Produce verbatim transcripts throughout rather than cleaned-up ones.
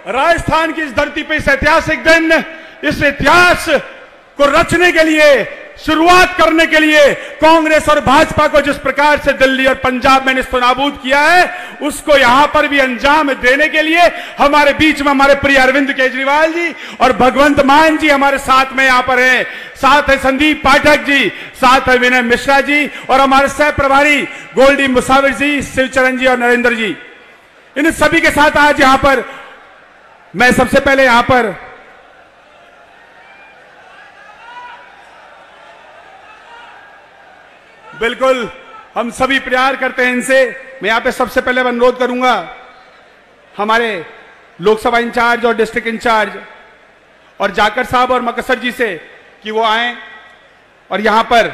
राजस्थान की इस धरती पे इस ऐतिहासिक दिन, इस इतिहास को रचने के लिए, शुरुआत करने के लिए कांग्रेस और भाजपा को जिस प्रकार से दिल्ली और पंजाब में निस्तनाबूद किया है, उसको यहां पर भी अंजाम देने के लिए हमारे बीच में हमारे प्रिय अरविंद केजरीवाल जी और भगवंत मान जी हमारे साथ में यहां पर हैं। साथ है संदीप पाठक जी, साथ है विनय मिश्रा जी और हमारे सह प्रभारी गोल्डी मुसाविर जी, शिवचरण जी और नरेंद्र जी। इन सभी के साथ आज यहां पर मैं सबसे पहले यहां पर बिल्कुल हम सभी प्यार करते हैं इनसे। मैं यहां पे सबसे पहले अनुरोध करूंगा हमारे लोकसभा इंचार्ज और डिस्ट्रिक्ट इंचार्ज और जाकर साहब और मकसर जी से कि वो आए और यहां पर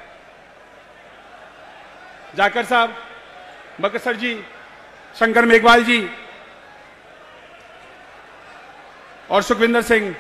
जाकर साहब, मकसर जी, शंकर मेघवाल जी और सुखविंदर सिंह,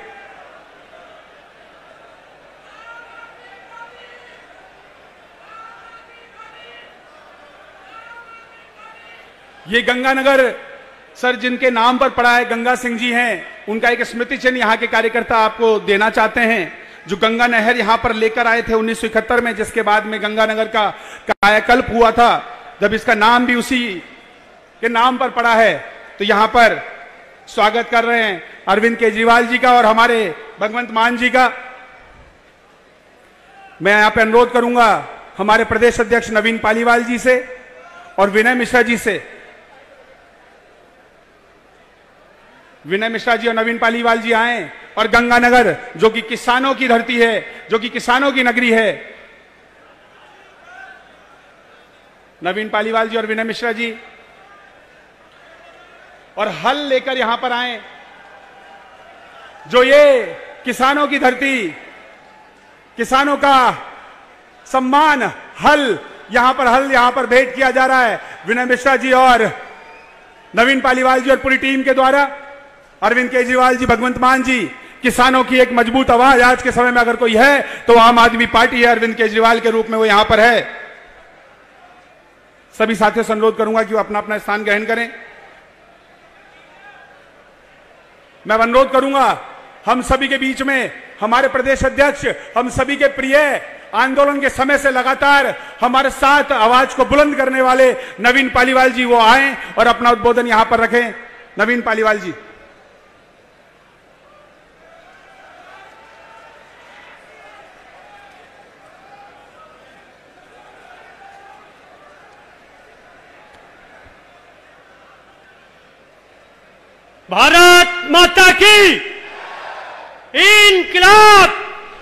ये गंगानगर सर जिनके नाम पर पड़ा है, गंगा सिंह जी हैं, उनका एक स्मृति चिन्ह यहाँ के कार्यकर्ता आपको देना चाहते हैं, जो गंगा नहर यहाँ पर लेकर आए थे उन्नीस सौ इकहत्तर में, जिसके बाद में गंगानगर का कायाकल्प हुआ था, जब इसका नाम भी उसी के नाम पर पड़ा है। तो यहाँ पर स्वागत कर रहे हैं अरविंद केजरीवाल जी का और हमारे भगवंत मान जी का। मैं यहाँ पे अनुरोध करूंगा हमारे प्रदेश अध्यक्ष नवीन पालीवाल जी से और विनय मिश्रा जी से, विनय मिश्रा जी और नवीन पालीवाल जी आए और गंगानगर जो कि किसानों की धरती है, जो कि किसानों की नगरी है, नवीन पालीवाल जी और विनय मिश्रा जी, और हल लेकर यहां पर आए, जो ये किसानों की धरती, किसानों का सम्मान, हल यहां पर हल यहां पर भेंट किया जा रहा है विनय मिश्रा जी और नवीन पालीवाल जी और पूरी टीम के द्वारा। अरविंद केजरीवाल जी, भगवंत मान जी, किसानों की एक मजबूत आवाज आज के समय में अगर कोई है तो आम आदमी पार्टी है, अरविंद केजरीवाल के रूप में वो यहां पर है। सभी साथियों से अनुरोध करूंगा कि वो अपना अपना स्थान ग्रहण करें। मैं अनुरोध करूंगा हम सभी के बीच में हमारे प्रदेश अध्यक्ष, हम सभी के प्रिय, आंदोलन के समय से लगातार हमारे साथ आवाज को बुलंद करने वाले नवीन पालीवाल जी, वो आए और अपना उद्बोधन यहां पर रखें। नवीन पालीवाल जी। भारत माता की इनकलाब।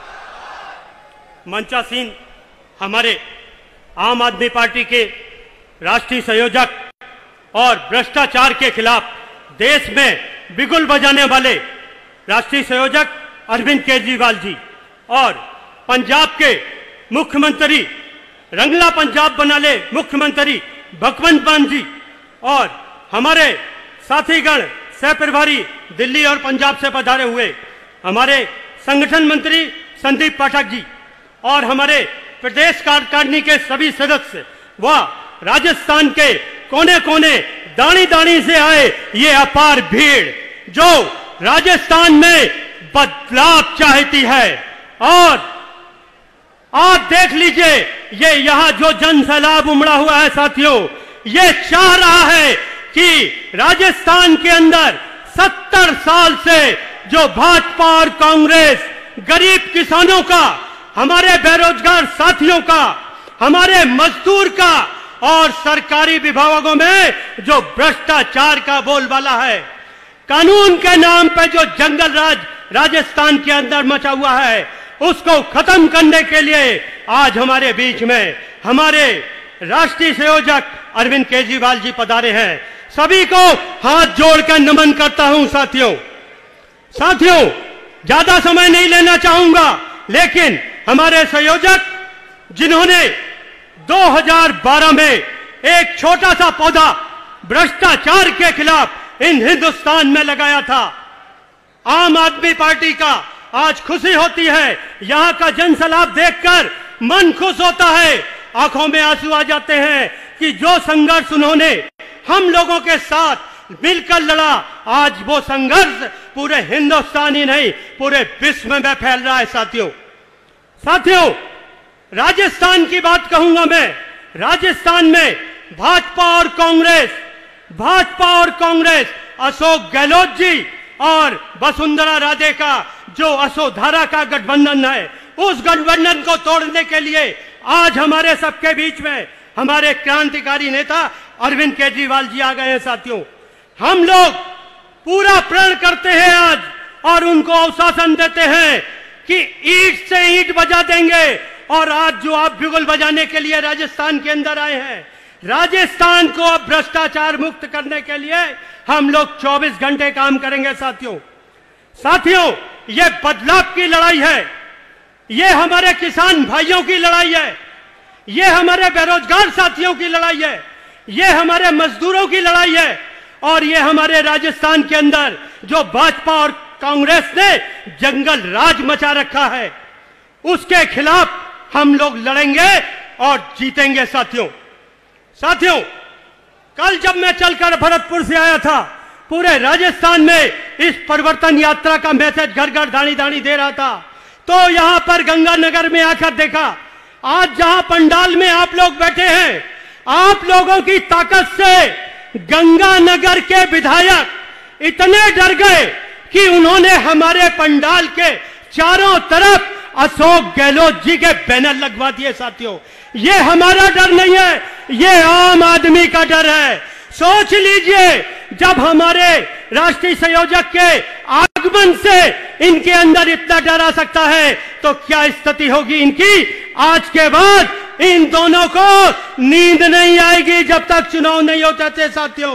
मंचासीन हमारे आम आदमी पार्टी के राष्ट्रीय संयोजक और भ्रष्टाचार के खिलाफ देश में बिगुल बजाने वाले राष्ट्रीय संयोजक अरविंद केजरीवाल जी और पंजाब के मुख्यमंत्री, रंगला पंजाब बना ले मुख्यमंत्री भगवंत मान जी और हमारे साथीगण सह प्रभारी दिल्ली और पंजाब से पधारे हुए हमारे संगठन मंत्री संदीप पाठक जी और हमारे प्रदेश कार्यकारिणी के सभी सदस्य व राजस्थान के कोने कोने दानी दानी से आए ये अपार भीड़ जो राजस्थान में बदलाव चाहती है। और आप देख लीजिए ये यहाँ जो जन सैलाब उमड़ा हुआ है साथियों, ये चाह रहा है कि राजस्थान के अंदर सत्तर साल से जो भाजपा और कांग्रेस गरीब किसानों का, हमारे बेरोजगार साथियों का, हमारे मजदूर का और सरकारी विभागों में जो भ्रष्टाचार का बोलबाला है, कानून के नाम पे जो जंगल राज राजस्थान के अंदर मचा हुआ है, उसको खत्म करने के लिए आज हमारे बीच में हमारे राष्ट्रीय संयोजक अरविंद केजरीवाल जी पधारे हैं। सभी को हाथ जोड़कर नमन करता हूं। साथियों साथियों ज्यादा समय नहीं लेना चाहूंगा, लेकिन हमारे संयोजक जिन्होंने दो हज़ार बारह में एक छोटा सा पौधा भ्रष्टाचार के खिलाफ इन हिंदुस्तान में लगाया था, आम आदमी पार्टी का आज खुशी होती है। यहां का जनसैलाब देखकर मन खुश होता है, आंखों में आंसू आ जाते हैं कि जो संघर्ष उन्होंने हम लोगों के साथ मिलकर लड़ा, आज वो संघर्ष पूरे हिंदुस्तान ही नहीं पूरे विश्व में फैल रहा है। साथियों साथियों राजस्थान की बात कहूंगा मैं। राजस्थान में भाजपा और कांग्रेस भाजपा और कांग्रेस अशोक गहलोत जी और वसुंधरा राजे का जो अशोधारा का गठबंधन है, उस गठबंधन को तोड़ने के लिए आज हमारे सबके बीच में हमारे क्रांतिकारी नेता अरविंद केजरीवाल जी आ गए हैं। साथियों हम लोग पूरा प्रण करते हैं आज और उनको आश्वासन देते हैं कि ईंट से ईंट बजा देंगे। और आज जो आप बिगुल बजाने के लिए राजस्थान के अंदर आए हैं, राजस्थान को अब भ्रष्टाचार मुक्त करने के लिए हम लोग चौबीस घंटे काम करेंगे। साथियों साथियों ये बदलाव की लड़ाई है, ये हमारे किसान भाइयों की लड़ाई है, ये हमारे बेरोजगार साथियों की लड़ाई है, ये हमारे मजदूरों की लड़ाई है और ये हमारे राजस्थान के अंदर जो भाजपा और कांग्रेस ने जंगल राज मचा रखा है उसके खिलाफ हम लोग लड़ेंगे और जीतेंगे। साथियों साथियों कल जब मैं चलकर भरतपुर से आया था, पूरे राजस्थान में इस परिवर्तन यात्रा का मैसेज घर घर दानी दानी दे रहा था, तो यहां पर गंगानगर में आकर देखा, आज जहां पंडाल में आप लोग बैठे हैं, आप लोगों की ताकत से गंगानगर के विधायक इतने डर गए कि उन्होंने हमारे पंडाल के चारों तरफ अशोक गहलोत जी के बैनर लगवा दिए। साथियों ये हमारा डर नहीं है, ये आम आदमी का डर है। सोच लीजिए जब हमारे राष्ट्रीय संयोजक के आगमन से इनके अंदर इतना डर आ सकता है तो क्या स्थिति होगी इनकी। आज के बाद इन दोनों को नींद नहीं आएगी जब तक चुनाव नहीं हो जाते। साथियों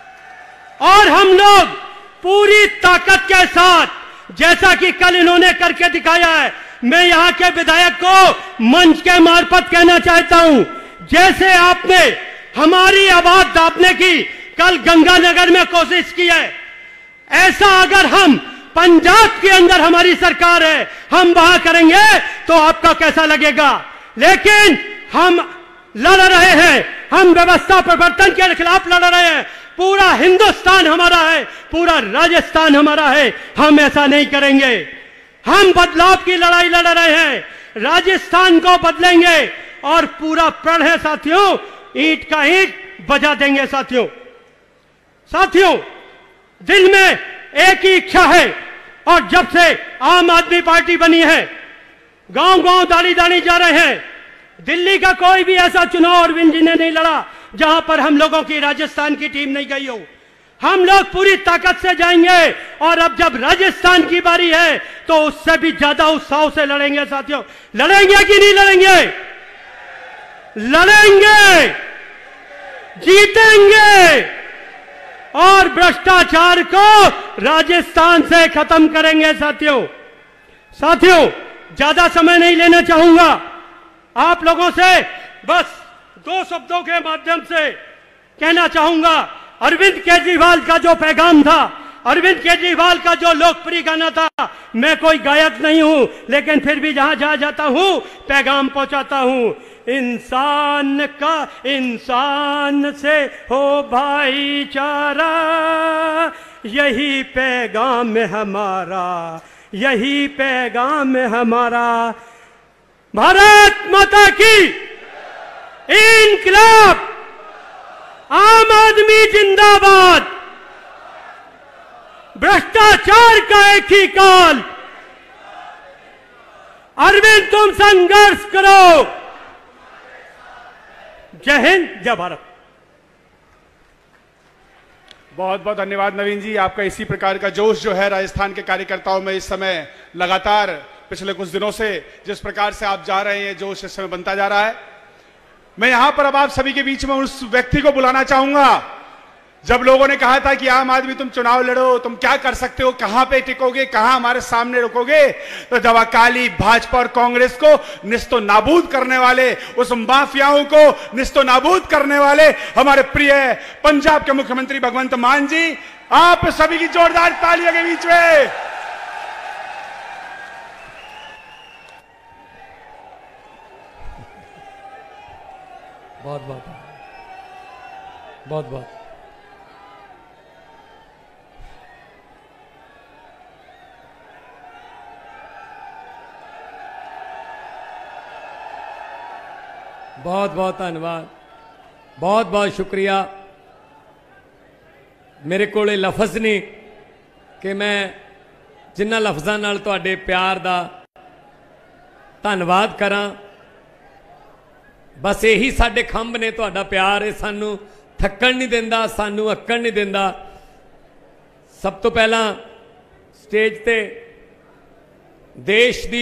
और हम लोग पूरी ताकत के साथ, जैसा कि कल इन्होंने करके दिखाया है, मैं यहां के विधायक को मंच के मार्फत कहना चाहता हूं, जैसे आपने हमारी आवाज दाबने की कल गंगानगर में कोशिश की है, ऐसा अगर हम पंजाब के अंदर हमारी सरकार है हम वहां करेंगे तो आपका कैसा लगेगा। लेकिन हम लड़ रहे हैं, हम व्यवस्था परिवर्तन के खिलाफ लड़ रहे हैं। पूरा हिंदुस्तान हमारा है, पूरा राजस्थान हमारा है, हम ऐसा नहीं करेंगे। हम बदलाव की लड़ाई लड़ रहे हैं, राजस्थान को बदलेंगे और पूरा प्रण है साथियों, ईंट का ईंट बजा देंगे। साथियों साथियों दिल में एक ही इच्छा है और जब से आम आदमी पार्टी बनी है गांव गांव दानी दानी जा रहे हैं। दिल्ली का कोई भी ऐसा चुनाव अरविंद जी ने नहीं लड़ा जहां पर हम लोगों की राजस्थान की टीम नहीं गई हो। हम लोग पूरी ताकत से जाएंगे और अब जब राजस्थान की बारी है तो उससे भी ज्यादा उत्साह से लड़ेंगे। साथियों लड़ेंगे कि नहीं लड़ेंगे? लड़ेंगे, जीतेंगे और भ्रष्टाचार को राजस्थान से खत्म करेंगे। साथियों साथियों ज्यादा समय नहीं लेना चाहूंगा आप लोगों से, बस दो शब्दों के माध्यम से कहना चाहूंगा। अरविंद केजरीवाल का जो पैगाम था, अरविंद केजरीवाल का जो लोकप्रिय गाना था, मैं कोई गायक नहीं हूं लेकिन फिर भी जहां जहां जाता हूं पैगाम पहुंचाता हूं। इंसान का इंसान से हो भाईचारा, यही पैगाम है हमारा, यही पैगाम है हमारा। भारत माता की इनकलाब, आम आदमी जिंदाबाद, भ्रष्टाचार का एक ही काल। अरविंद तुम संघर्ष करो। जय हिंद, जय भारत। बहुत बहुत धन्यवाद नवीन जी, आपका इसी प्रकार का जोश जो है राजस्थान के कार्यकर्ताओं में इस समय लगातार पिछले कुछ दिनों से जिस प्रकार से आप जा रहे हैं, जोश इस समय बनता जा रहा है। मैं यहां पर अब आप सभी के बीच में उस व्यक्ति को बुलाना चाहूंगा जब लोगों ने कहा था कि आम आदमी तुम चुनाव लड़ो, तुम क्या कर सकते हो, कहां पे टिकोगे, कहां हमारे सामने रुकोगे, तो जब अकाली भाजपा और कांग्रेस को निस्तो नाबूद करने वाले, उस माफियाओं को निस्तो नाबूद करने वाले हमारे प्रिय पंजाब के मुख्यमंत्री भगवंत मान जी, आप सभी की जोरदार तालियों के बीच में बहुत बहुत बहुत बहुत बहुत बहुत धन्यवाद, बहुत बहुत शुक्रिया। मेरे कोले लफज नहीं कि मैं जिन्ना लफ्ज़ां नाल तुहाडे प्यार दा धन्नवाद करा। बस यही साडे खंभ ने, तुहाडा प्यार है, सानू थक्कण नहीं देंदा, सानू अक्कण नहीं देंदा। सब तो पहला स्टेज ते देश की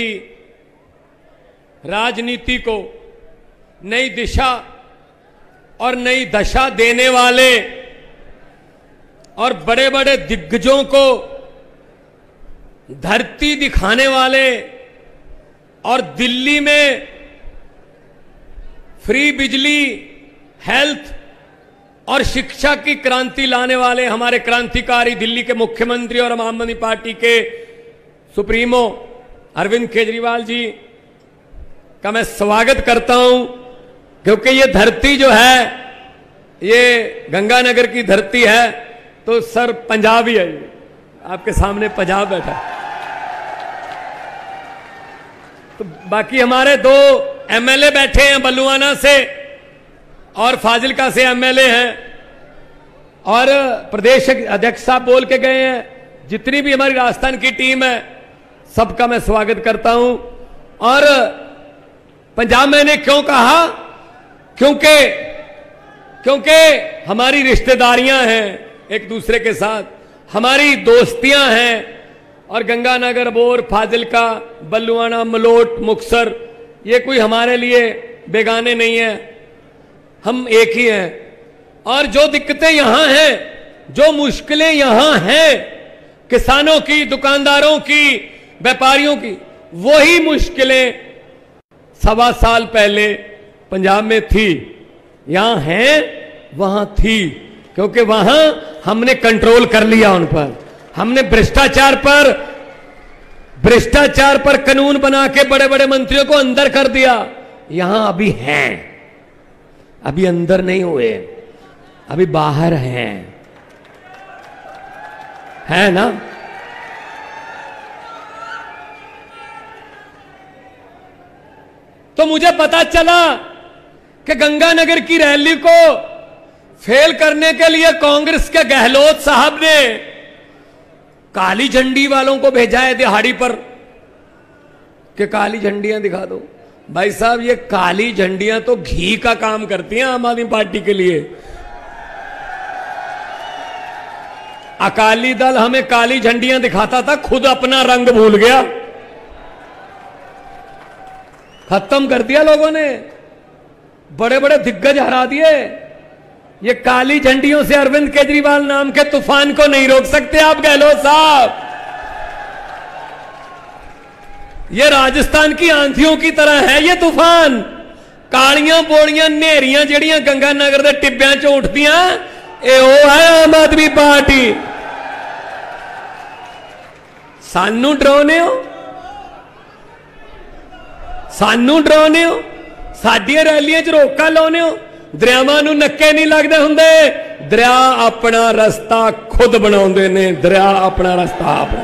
राजनीति को नई दिशा और नई दशा देने वाले और बड़े बड़े दिग्गजों को धरती दिखाने वाले और दिल्ली में फ्री बिजली, हेल्थ और शिक्षा की क्रांति लाने वाले हमारे क्रांतिकारी दिल्ली के मुख्यमंत्री और आम आदमी पार्टी के सुप्रीमो अरविंद केजरीवाल जी का मैं स्वागत करता हूं, क्योंकि ये धरती जो है ये गंगानगर की धरती है, तो सर पंजाब ही है। आपके सामने पंजाब बैठा है। तो बाकी हमारे दो एमएलए बैठे हैं बलुआना से और फाजिलका से एमएलए हैं, और प्रदेश अध्यक्ष साहब बोल के गए हैं। जितनी भी हमारी राजस्थान की टीम है सबका मैं स्वागत करता हूं। और पंजाब मैंने क्यों कहा, क्योंकि क्योंकि हमारी रिश्तेदारियां हैं एक दूसरे के साथ, हमारी दोस्तियां हैं, और गंगानगर, बोर, फाजिलका, बल्लुआना, मलोट, मुक्तसर ये कोई हमारे लिए बेगाने नहीं है, हम एक ही हैं। और जो दिक्कतें यहां हैं, जो मुश्किलें यहां हैं, किसानों की, दुकानदारों की, व्यापारियों की, वही मुश्किलें सवा साल पहले पंजाब में थी, यहां हैं वहां थी, क्योंकि वहां हमने कंट्रोल कर लिया उन पर। हमने भ्रष्टाचार पर भ्रष्टाचार पर कानून बना के बड़े बड़े मंत्रियों को अंदर कर दिया। यहां अभी हैं, अभी अंदर नहीं हुए, अभी बाहर हैं, है ना। तो मुझे पता चला कि गंगानगर की रैली को फेल करने के लिए कांग्रेस के गहलोत साहब ने काली झंडी वालों को भेजा है दिहाड़ी पर कि काली झंडियां दिखा दो। भाई साहब, ये काली झंडियां तो घी का काम करती हैं आम आदमी पार्टी के लिए। अकाली दल हमें काली झंडियां दिखाता था, खुद अपना रंग भूल गया, खत्म कर दिया लोगों ने, बड़े बड़े दिग्गज हरा दिए। ये काली झंडियों से अरविंद केजरीवाल नाम के तूफान को नहीं रोक सकते आप गहलोत साहब। ये राजस्थान की आंधियों की तरह है ये तूफान। कालियां बोलियां नेरियां जड़ियां गंगानगर के टिब्बियां चो उठदियां, ए ओ है आम आदमी पार्टी। सानू डराउने हो, सानू डराउने हो, साडियां रैलियां च रोका लाउने हो। दरियावां नूं नक्के नहीं लगदे हुंदे, दरिया अपना रस्ता खुद बनाउंदे ने, दरिया अपना रास्ता अपना।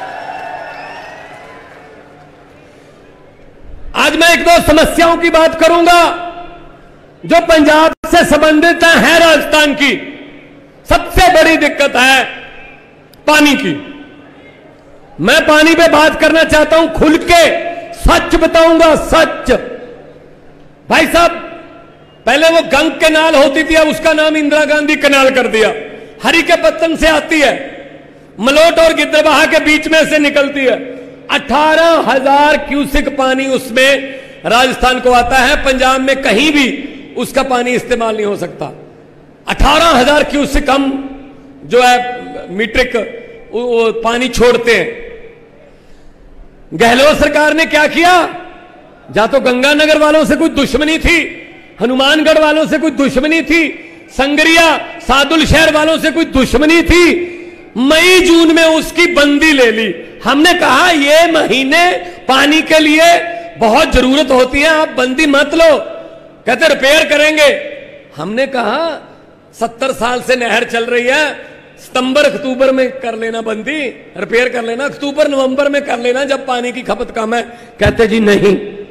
आज मैं एक दो समस्याओं की बात करूंगा जो पंजाब से संबंधित है। राजस्थान की सबसे बड़ी दिक्कत है पानी की। मैं पानी पे बात करना चाहता हूं, खुल के सच बताऊंगा, सच। भाई साहब, पहले वो गंग कैनाल होती थी, अब उसका नाम इंदिरा गांधी कैनाल कर दिया। हरी के पत्तन से आती है, मलोट और गिद्धरबाहा के बीच में से निकलती है। अठारह हजार क्यूसिक पानी उसमें राजस्थान को आता है। पंजाब में कहीं भी उसका पानी इस्तेमाल नहीं हो सकता। अठारह हजार क्यूसिक हम जो है मीट्रिक पानी छोड़ते हैं। गहलोत सरकार ने क्या किया? या तो गंगानगर वालों से कोई दुश्मनी थी, हनुमानगढ़ वालों से कोई दुश्मनी थी, संगरिया सादुल शहर वालों से कोई दुश्मनी थी, मई जून में उसकी बंदी ले ली। हमने कहा ये महीने पानी के लिए बहुत जरूरत होती है, आप बंदी मत लो। कहते रिपेयर करेंगे। हमने कहा सत्तर साल से नहर चल रही है, सितंबर अक्टूबर में कर लेना बंदी, रिपेयर कर लेना, अक्टूबर नवंबर में कर लेना जब पानी की खपत कम है। कहते जी नहीं,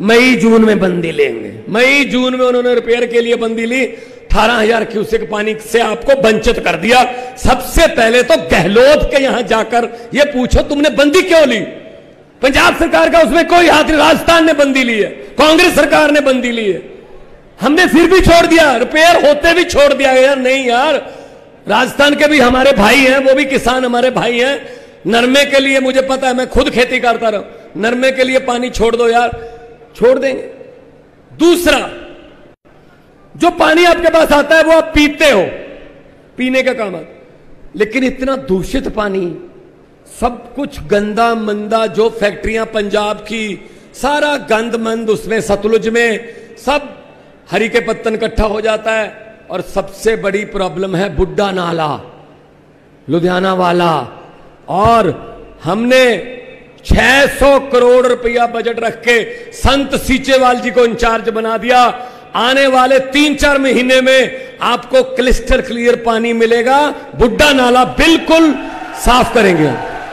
मई जून में बंदी लेंगे। मई जून में उन्होंने रिपेयर के लिए बंदी ली, अठारह हजार क्यूसेक पानी से आपको वंचित कर दिया। सबसे पहले तो गहलोत के यहां जाकर ये पूछो तुमने बंदी क्यों ली? पंजाब सरकार का उसमें कोई हाथ नहीं, राजस्थान ने बंदी ली है, कांग्रेस सरकार ने बंदी ली है, हमने फिर भी छोड़ दिया, रिपेयर होते भी छोड़ दिया। यार नहीं यार, राजस्थान के भी हमारे भाई हैं, वो भी किसान हमारे भाई हैं, नरमे के लिए मुझे पता है, मैं खुद खेती करता रहा, नरमे के लिए पानी छोड़ दो यार, छोड़ देंगे। दूसरा, जो पानी आपके पास आता है वो आप पीते हो, पीने का काम आता, लेकिन इतना दूषित पानी, सब कुछ गंदा मंदा, जो फैक्ट्रियां पंजाब की, सारा गंद मंद उसमें सतलुज में सब हरी के पत्तन इकट्ठा हो जाता है। और सबसे बड़ी प्रॉब्लम है बुड्ढा नाला, लुधियाना वाला। और हमने छह सौ करोड़ रुपया बजट रख के संत सीचेवाल जी को इंचार्ज बना दिया। आने वाले तीन चार महीने में आपको क्लिस्टर क्लियर पानी मिलेगा, बुड्ढा नाला बिल्कुल साफ करेंगे।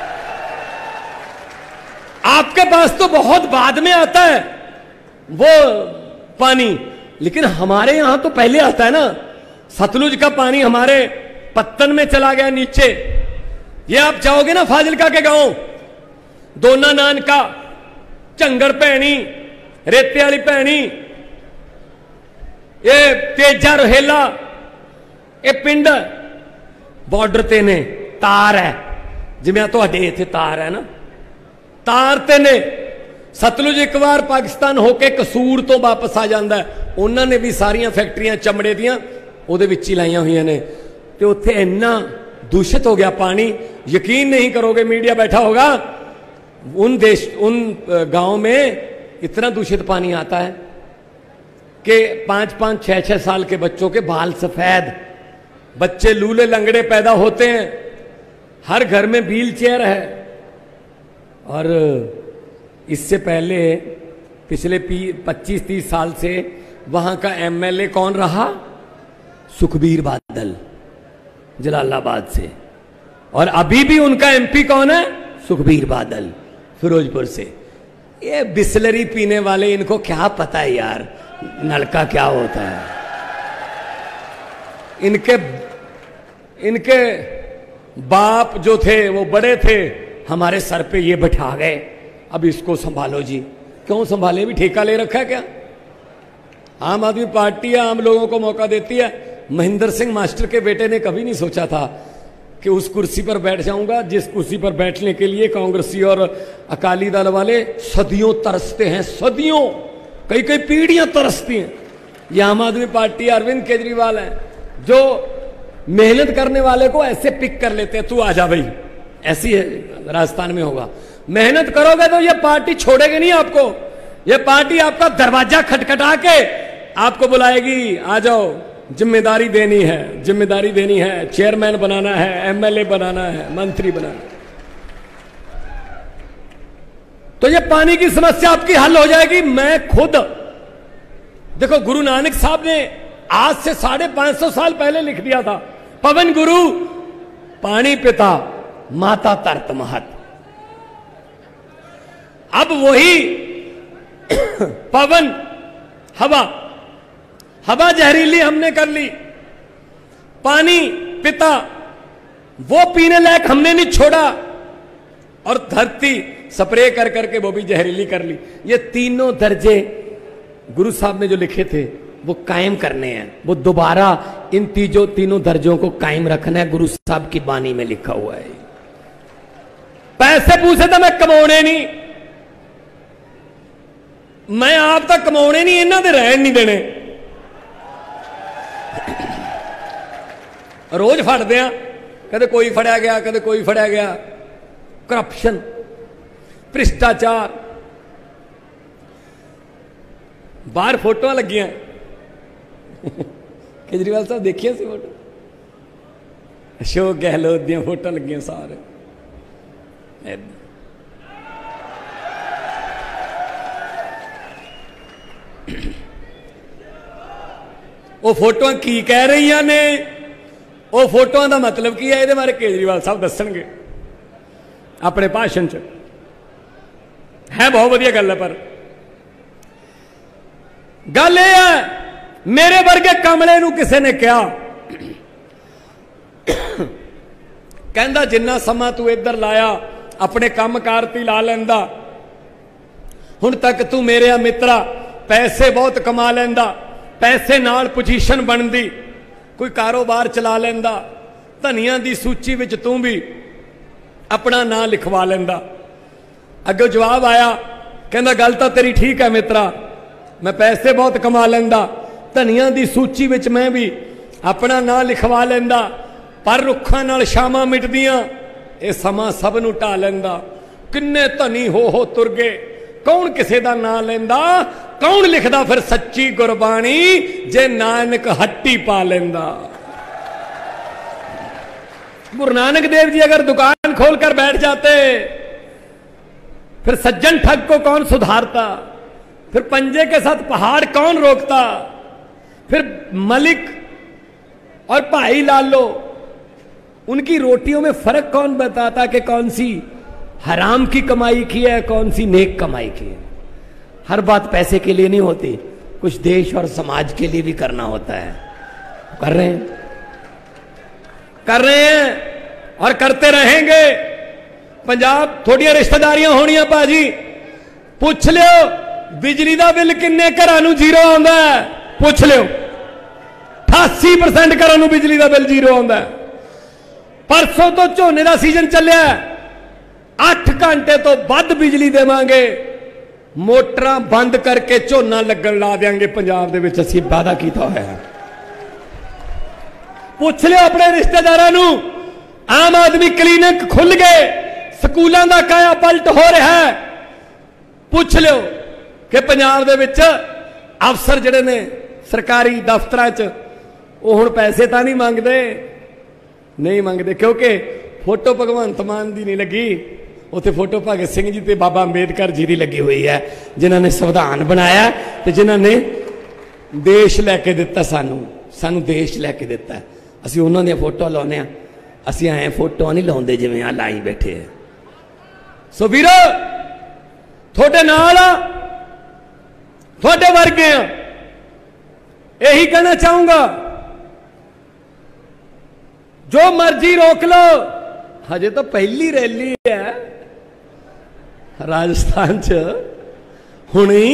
आपके पास तो बहुत बाद में आता है वो पानी, लेकिन हमारे यहां तो पहले आता है ना। सतलुज का पानी हमारे पत्तन में चला गया नीचे। ये आप जाओगे ना फाजिलका के गांव, दोना नान का, झंगड़ भैनी, रेते वाली भैनी, ये तेजा रोहेला, ये पिंड बॉर्डर ते ने तार है, जिमें तुहाडे इत्थे तार है ना, तार ते ने सतलुज एक बार पाकिस्तान होके कसूर तो वापस आ जाता है। उन्होंने भी सारिया फैक्ट्रियां चमड़े दियां ਉਹਦੇ ਵਿੱਚ ਹੀ ਲਾਈਆਂ ਹੋਈਆਂ ने, ਤੇ ਉੱਥੇ ਇੰਨਾ दूषित हो गया पानी, यकीन नहीं करोगे, मीडिया बैठा होगा, उन देश उन गांव में इतना दूषित पानी आता है कि पांच पांच छह छह साल के बच्चों के बाल सफेद, बच्चे लूले लंगड़े पैदा होते हैं, हर घर में व्हील चेयर है। और इससे पहले पिछले पच्चीस तीस साल से वहां का एमएलए कौन रहा? सुखबीर बादल, जलालाबाद से। और अभी भी उनका एमपी कौन है? सुखबीर बादल, फिरोजपुर से। ये बिस्लरी पीने वाले, इनको क्या पता है यार नलका क्या होता है। इनके इनके बाप जो थे वो बड़े थे, हमारे सर पे ये बैठा गए, अब इसको संभालो जी। क्यों संभाले? भी ठेका ले रखा है क्या? आम आदमी पार्टी है, आम लोगों को मौका देती है। महेंद्र सिंह मास्टर के बेटे ने कभी नहीं सोचा था कि उस कुर्सी पर बैठ जाऊंगा जिस कुर्सी पर बैठने के लिए कांग्रेसी और अकाली दल वाले सदियों तरसते हैं, सदियों, कई कई पीढ़ियां तरसती हैं। ये आम आदमी पार्टी, अरविंद केजरीवाल है, जो मेहनत करने वाले को ऐसे पिक कर लेते हैं, तू आ जा भाई, ऐसी है राजस्थान में होगा। मेहनत करोगे तो ये पार्टी छोड़ेगी नहीं आपको, ये पार्टी आपका दरवाजा खटखटा के आपको बुलाएगी, आ जाओ, जिम्मेदारी देनी है, जिम्मेदारी देनी है, चेयरमैन बनाना है, एमएलए बनाना है, मंत्री बनाना है। तो ये पानी की समस्या आपकी हल हो जाएगी। मैं खुद देखो, गुरु नानक साहब ने आज से साढ़े पांच सौ साल पहले लिख दिया था, पवन गुरु पानी पिता माता तरत महत। अब वही पवन, हवा, हवा जहरीली हमने कर ली, पानी पिता वो पीने लायक हमने नहीं छोड़ा, और धरती स्प्रे कर करके वो भी जहरीली कर ली। ये तीनों दर्जे गुरु साहब ने जो लिखे थे वो कायम करने हैं, वो दोबारा इन तीजों तीनों दर्जों को कायम रखना है। गुरु साहब की बानी में लिखा हुआ है। पैसे पूछे तो मैं कमाने नहीं, मैं आप तक कमाने नहीं, इन्हों दे रहन नहीं देने। रोज फटते हैं, कदे कोई फड़िया गया, कदे कोई फड़िया गया। करप्शन, भ्रिष्टाचार, बाहर फोटो लगियां केजरीवाल साहब देखिए सी फोटो, अशोक गहलोत दी फोटो लगियां सारे। वो फोटो की कह रही ने, वो फोटो का मतलब की है, ये बारे केजरीवाल साहब दसणगे अपने भाषण च। है बहुत वधिया गल है, पर गल यह है, मेरे वर्गे कमले नूं किसी ने कहा, कहंदा जिन्ना समा तू इधर लाया अपने काम कार ती ला लैंदा, हुण तक तू मेरे मित्रा पैसे बहुत कमा लैंदा, पैसे नाल पोजीशन बनदी, कोई कारोबार चला लैंदा, धनिया दी सूची विच तू भी अपना नाम लिखवा लैंदा। अगों जवाब आया, कहंदा गल तां तेरी ठीक है मित्रा, मैं पैसे बहुत कमा लैंदा, धनिया दी सूची विच मैं भी अपना नाम लिखवा लैंदा, पर रुखां नाल शामां मिटदियां, ये समा सब नूं ढा लैंदा। किन्ने धनी हो हो तुर गए, कौन किसे दा नाम लैंदा, कौन लिखदा फिर सच्ची गुरबाणी, जे नानक हट्टी पा लैंदा। गुरु नानक देव जी अगर दुकान खोलकर बैठ जाते, फिर सज्जन ठग को कौन सुधारता, फिर पंजे के साथ पहाड़ कौन रोकता, फिर मलिक और भाई लालो उनकी रोटियों में फर्क कौन बताता कि कौन सी हराम की कमाई की है, कौन सी नेक कमाई की है। हर बात पैसे के लिए नहीं होती, कुछ देश और समाज के लिए भी करना होता है। कर रहे हैं कर रहे हैं और करते रहेंगे। पंजाब थोड़ियां रिश्तेदारियां होनियां भाजी, पूछ लियो बिजली का बिल किन्ने घरां नूं जीरो आउंदा है, पूछ लियो अठासी परसेंट घरां नूं बिजली का बिल जीरो आउंदा है। परसों तो झोने का सीजन चलिया, अठ घंटे तो वध बिजली देवांगे, मोटरां बंद करके झोना लगन ला देंगे पंजाब दे विच, असीं वादा कीता होया है। पूछ लियो अपने रिश्तेदारां नूं, आम आदमी क्लीनिक खुल गए, स्कूलों का काया पलट हो रहा है। पूछ लियो कि पंजाब दे विच अफसर जिहड़े ने सरकारी दफ्तरां च वो हुण पैसे तां नहीं मंगदे, नहीं मंगते, क्योंकि फोटो भगवंत मान की नहीं लगी, उत्थे फोटो भगत सिंह जी ते बाबा अंबेडकर जी की लगी हुई है, जिन्होंने संविधान बनाया तो जिन्होंने देश लैके दिता, सानू सानू देश लैके दिता है। असीं उन्हां दी फोटो लाउने, असीं ऐ फोटो नहीं लाउंदे जिवें आ लाई बैठे है। सो वीरो थोड़े नाल थोड़े वर्गे यही कहना चाहूंगा, जो मर्जी रोक लो, हजे तो पहली रैली है राजस्थान च, हुणी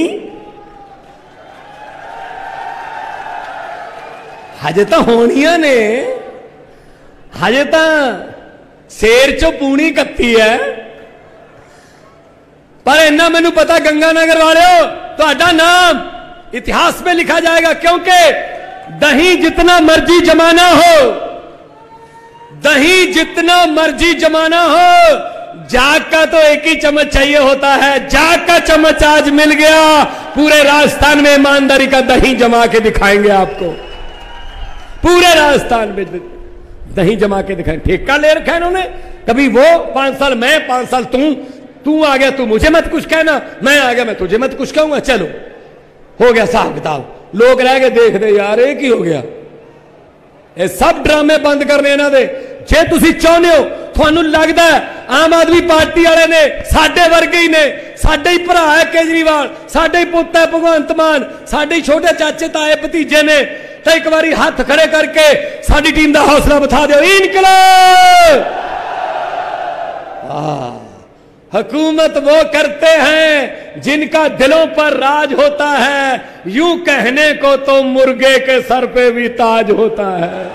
हजे तो होनिया ने, हजे तो शेर चो पूनी कत्ती है। पर इन्ना मैनू पता गंगानगर वालों, तुहाडा नाम इतिहास में लिखा जाएगा, क्योंकि दही जितना मर्जी जमाना हो, दही जितना मर्जी जमाना हो, जाग का तो एक ही चम्मच चाहिए होता है। जाग का चम्मच आज मिल गया, पूरे राजस्थान में ईमानदारी का दही जमा के दिखाएंगे आपको, पूरे राजस्थान में दही जमा के दिखाएंगे। ठेका ले रखा है इन्होंने, कभी वो पांच साल मैं, पांच साल तू, तू आ गया तू मुझे मत कुछ कहना, मैं आ गया मैं तुझे मत कुछ कहूंगा, चलो हो गया साहब किताब। लोग रह गए देख दे यार ये की हो गया। ये सब ड्रामे बंद करने इन्हां दे। जे तुसी चाहुंदे हो, तुहानू लगदा है आम आदमी पार्टी वाले ने साडे वर्गे ही ने, साडे ही भरा है केजरीवाल, साडे ही पुत्त है भगवंत मान, साडे ही छोटे चाचे ताए भतीजे ने, तो एक बारी हाथ खड़े करके साडी टीम का हौसला बता दो। इनकलाब हुकूमत वो करते हैं जिनका दिलों पर राज होता है, यूं कहने को तो मुर्गे के सर पे भी ताज होता है।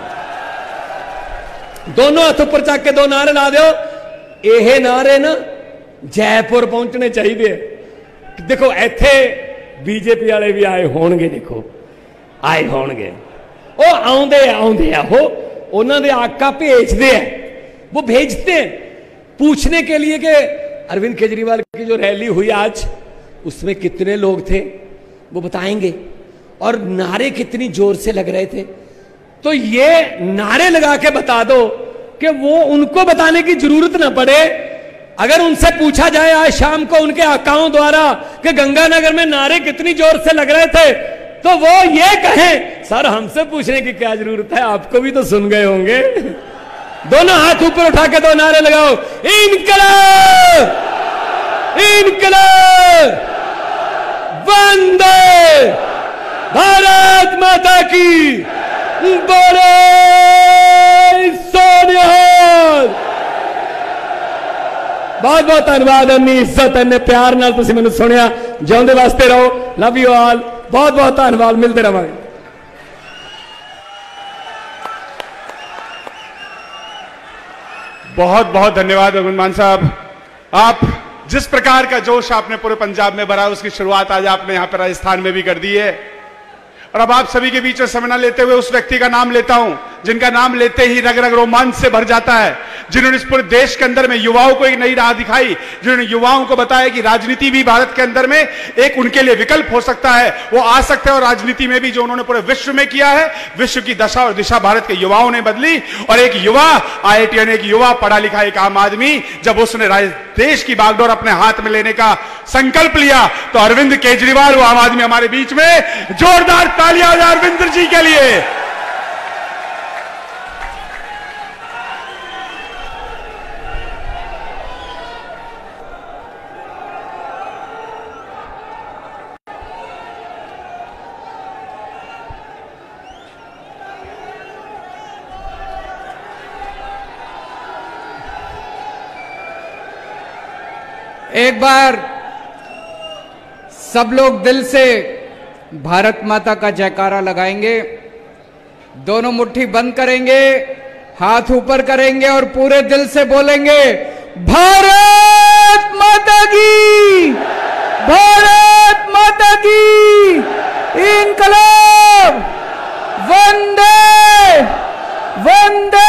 दोनों हाथ ऊपर चक के दो नारे ला दो। यह नारे ना जयपुर पहुंचने चाहिए। देखो इत्थे बीजेपी वाले भी आए होणगे, देखो आए होणगे, वो आउंदे आउंदे आ, वो उन्होंने दे आका भेजते हैं, वो भेजते हैं पूछने के लिए कि अरविंद केजरीवाल की जो रैली हुई आज उसमें कितने लोग थे, वो बताएंगे, और नारे कितनी जोर से लग रहे थे। तो ये नारे लगा के बता दो कि वो उनको बताने की जरूरत ना पड़े। अगर उनसे पूछा जाए आज शाम को उनके आकाओं द्वारा कि गंगानगर में नारे कितनी जोर से लग रहे थे, तो वो ये कहें सर हमसे पूछने की क्या जरूरत है, आपको भी तो सुन गए होंगे। दोनों हाथ ऊपर उठा के दो नारे लगाओ, इनकलाब इनकलाब, वंदे भारत माता की बोले सोनिहाल। बहुत बहुत धन्यवाद अन्नी इज्जत अन्ने प्यार नाल तुसीं मैनूं सुनिया। जिउंदे वास्ते रहो। Love you all. बहुत बहुत धन्यवाद। मिलते रहांगे। बहुत बहुत धन्यवाद भगवंत मान साहब। आप जिस प्रकार का जोश आपने पूरे पंजाब में भरा, उसकी शुरुआत आज आपने यहां पर राजस्थान में भी कर दी है। और अब आप सभी के बीच में समय न लेते हुए उस व्यक्ति का नाम लेता हूं जिनका नाम लेते ही रग रग रोमांच से भर जाता है, जिन्होंने इस पूरे देश के अंदर में युवाओं को एक नई राह दिखाई, जिन्होंने युवाओं को बताया कि राजनीति भी भारत के अंदर में एक उनके लिए विकल्प हो सकता है, वो आ सकते हैं। और राजनीति में भी जो उन्होंने पूरे विश्व में किया है, विश्व की दशा और दिशा भारत के युवाओं ने बदली। और एक युवा आई आई टी एन, एक युवा पढ़ा लिखा एक आम आदमी, जब उसने देश की बागडोर अपने हाथ में लेने का संकल्प लिया, तो अरविंद केजरीवाल वो आम आदमी हमारे बीच में। जोरदार तालियां अरविंद जी के लिए। एक बार सब लोग दिल से भारत माता का जयकारा लगाएंगे। दोनों मुट्ठी बंद करेंगे, हाथ ऊपर करेंगे और पूरे दिल से बोलेंगे भारत माता की, भारत माता की, इंकलाब, वंदे वंदे।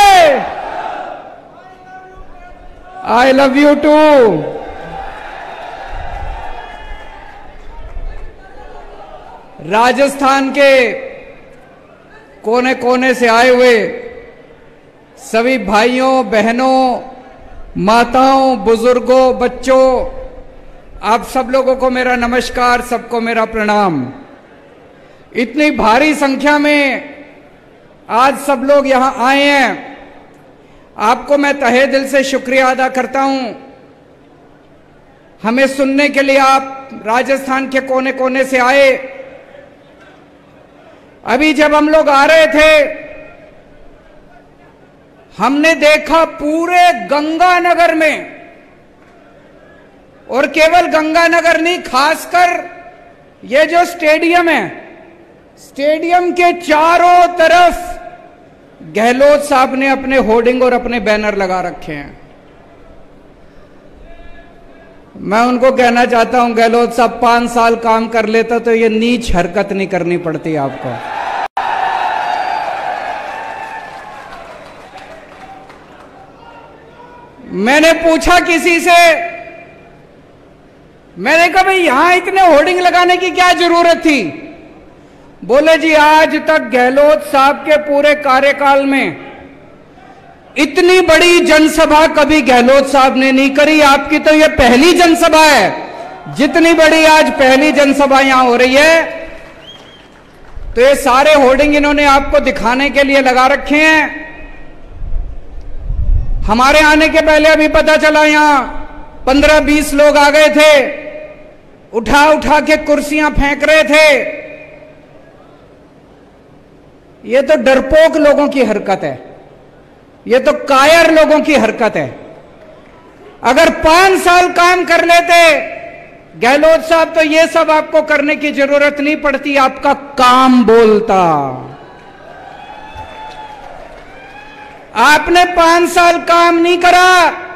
I love you too. Rajasthan के कोने कोने से आए हुए सभी भाइयों बहनों, माताओं, बुजुर्गों, बच्चों, आप सब लोगों को मेरा नमस्कार, सबको मेरा प्रणाम। इतनी भारी संख्या में आज सब लोग यहां आए हैं, आपको मैं तहे दिल से शुक्रिया अदा करता हूं। हमें सुनने के लिए आप राजस्थान के कोने कोने से आए। अभी जब हम लोग आ रहे थे, हमने देखा पूरे गंगानगर में, और केवल गंगानगर नहीं, खासकर ये जो स्टेडियम है, स्टेडियम के चारों तरफ गहलोत साहब ने अपने होर्डिंग और अपने बैनर लगा रखे हैं। मैं उनको कहना चाहता हूं, गहलोत साहब पांच साल काम कर लेता तो ये नीच हरकत नहीं करनी पड़ती आपको। मैंने पूछा किसी से, मैंने कहा भाई यहां इतने होर्डिंग लगाने की क्या जरूरत थी? बोले जी आज तक गहलोत साहब के पूरे कार्यकाल में इतनी बड़ी जनसभा कभी गहलोत साहब ने नहीं करी। आपकी तो ये पहली जनसभा है। जितनी बड़ी आज पहली जनसभा यहां हो रही है, तो ये सारे होर्डिंग इन्होंने आपको दिखाने के लिए लगा रखे हैं। हमारे आने के पहले अभी पता चला यहां पंद्रह बीस लोग आ गए थे, उठा उठा के कुर्सियां फेंक रहे थे। ये तो डरपोक लोगों की हरकत है, ये तो कायर लोगों की हरकत है। अगर पांच साल काम कर लेते गहलोत साहब, तो ये सब आपको करने की जरूरत नहीं पड़ती, आपका काम बोलता। आपने पांच साल काम नहीं करा,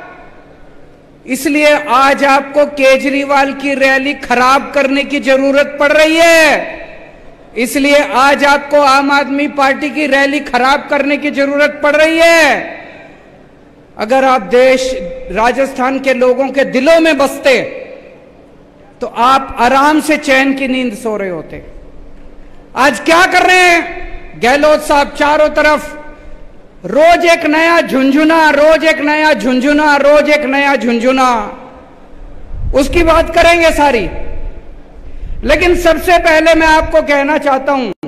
इसलिए आज आपको केजरीवाल की रैली खराब करने की जरूरत पड़ रही है। इसलिए आज आपको आम आदमी पार्टी की रैली खराब करने की जरूरत पड़ रही है। अगर आप देश राजस्थान के लोगों के दिलों में बसते, तो आप आराम से चैन की नींद सो रहे होते। आज क्या कर रहे हैं गहलोत साहब? चारों तरफ रोज एक नया झुंझुना, रोज एक नया झुंझुना, रोज एक नया झुंझुना। उसकी बात करेंगे सारी, लेकिन सबसे पहले मैं आपको कहना चाहता हूं,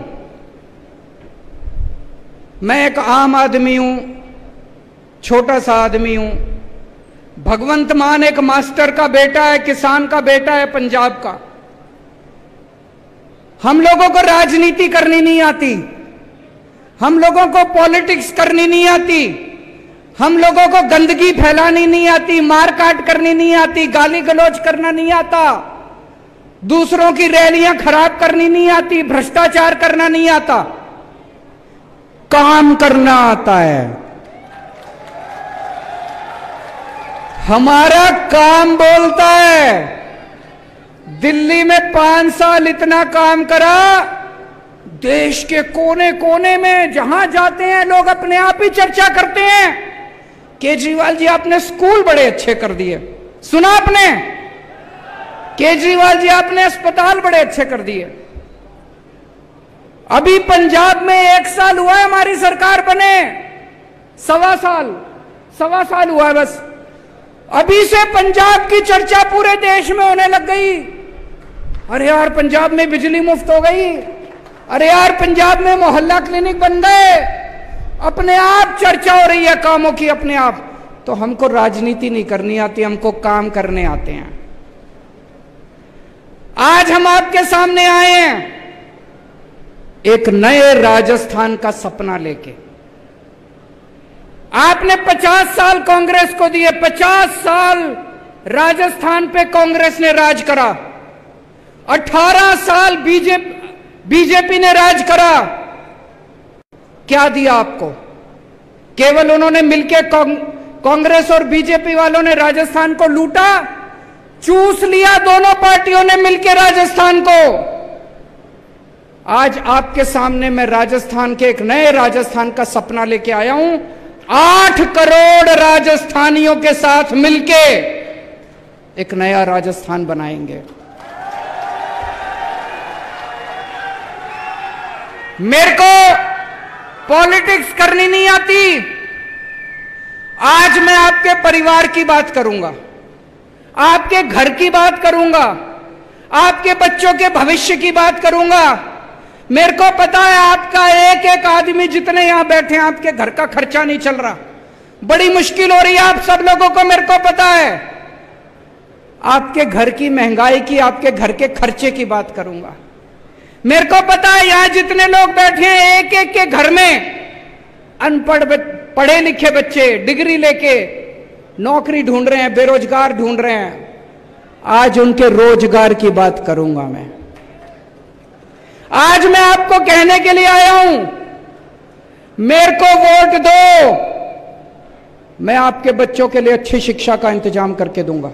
मैं एक आम आदमी हूं, छोटा सा आदमी हूं। भगवंत मान एक मास्टर का बेटा है, किसान का बेटा है पंजाब का। हम लोगों को राजनीति करनी नहीं आती, हम लोगों को पॉलिटिक्स करनी नहीं आती, हम लोगों को गंदगी फैलानी नहीं आती, मारकाट करनी नहीं आती, गाली गलौज करना नहीं आता, दूसरों की रैलियां खराब करनी नहीं आती, भ्रष्टाचार करना नहीं आता, काम करना आता है। हमारा काम बोलता है। दिल्ली में पांच साल इतना काम करा, देश के कोने कोने में जहां जाते हैं लोग अपने आप ही चर्चा करते हैं, केजरीवाल जी आपने स्कूल बड़े अच्छे कर दिए, सुना आपने? केजरीवाल जी आपने अस्पताल बड़े अच्छे कर दिए। अभी पंजाब में एक साल हुआ है हमारी सरकार बने, सवा साल सवा साल हुआ है बस, अभी से पंजाब की चर्चा पूरे देश में होने लग गई। अरे यार पंजाब में बिजली मुफ्त हो गई, अरे यार पंजाब में मोहल्ला क्लिनिक बन गए, अपने आप चर्चा हो रही है कामों की अपने आप। तो हमको राजनीति नहीं करनी आती, हमको काम करने आते हैं। आज हम आपके सामने आए हैं एक नए राजस्थान का सपना लेके। आपने पचास साल कांग्रेस को दिए, पचास साल राजस्थान पे कांग्रेस ने राज करा, अठारह साल बीजेपी बीजेपी ने राज करा। क्या दिया आपको? केवल उन्होंने मिलकर कांग्रेस और बीजेपी वालों ने राजस्थान को लूटा, चूस लिया दोनों पार्टियों ने मिलकर राजस्थान को। आज आपके सामने मैं राजस्थान के एक नए राजस्थान का सपना लेके आया हूं। आठ करोड़ राजस्थानियों के साथ मिलके एक नया राजस्थान बनाएंगे। मेरे को पॉलिटिक्स करनी नहीं आती। आज मैं आपके परिवार की बात करूंगा, आपके घर की बात करूंगा, आपके बच्चों के भविष्य की बात करूंगा। मेरे को पता है आपका एक एक आदमी जितने यहां बैठे हैं, आपके घर का खर्चा नहीं चल रहा, बड़ी मुश्किल हो रही है आप सब लोगों को, मेरे को पता है। आपके घर की महंगाई की, आपके घर के खर्चे की बात करूंगा। मेरे को पता है यहां जितने लोग बैठे हैं, एक एक के घर में अनपढ़ पढ़े लिखे बच्चे डिग्री लेके नौकरी ढूंढ रहे हैं, बेरोजगार ढूंढ रहे हैं। आज उनके रोजगार की बात करूंगा मैं। आज मैं आपको कहने के लिए आया हूं, मेरे को वोट दो, मैं आपके बच्चों के लिए अच्छी शिक्षा का इंतजाम करके दूंगा।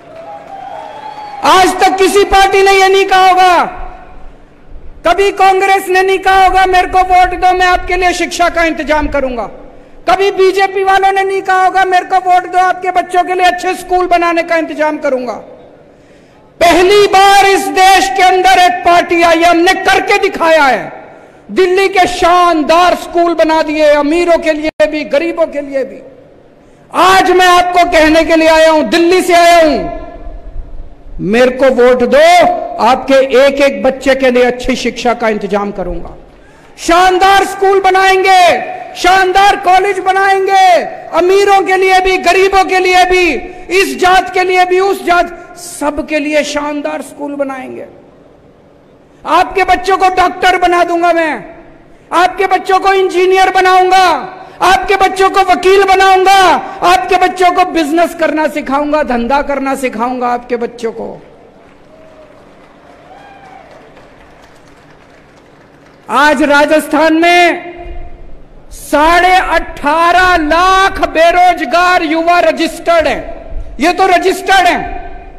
आज तक किसी पार्टी ने यह नहीं कहा होगा, कभी कांग्रेस ने नहीं कहा होगा मेरे को वोट दो मैं आपके लिए शिक्षा का इंतजाम करूंगा। कभी बीजेपी वालों ने नहीं कहा होगा मेरे को वोट दो आपके बच्चों के लिए अच्छे स्कूल बनाने का इंतजाम करूंगा। पहली बार इस देश के अंदर एक पार्टी आई, हमने करके दिखाया है। दिल्ली के शानदार स्कूल बना दिए, अमीरों के लिए भी गरीबों के लिए भी। आज मैं आपको कहने के लिए आया हूं, दिल्ली से आया हूं, मेरे को वोट दो, आपके एक एक बच्चे के लिए अच्छी शिक्षा का इंतजाम करूंगा। शानदार स्कूल बनाएंगे, शानदार कॉलेज बनाएंगे, अमीरों के लिए भी गरीबों के लिए भी, इस जात के लिए भी उस जात, सब के लिए शानदार स्कूल बनाएंगे। आपके बच्चों को डॉक्टर बना दूंगा मैं, आपके बच्चों को इंजीनियर बनाऊंगा, आपके बच्चों को वकील बनाऊंगा, आपके बच्चों को बिजनेस करना सिखाऊंगा, धंधा करना सिखाऊंगा आपके बच्चों को। आज राजस्थान में साढ़े अठारह लाख बेरोजगार युवा रजिस्टर्ड हैं। ये तो रजिस्टर्ड हैं,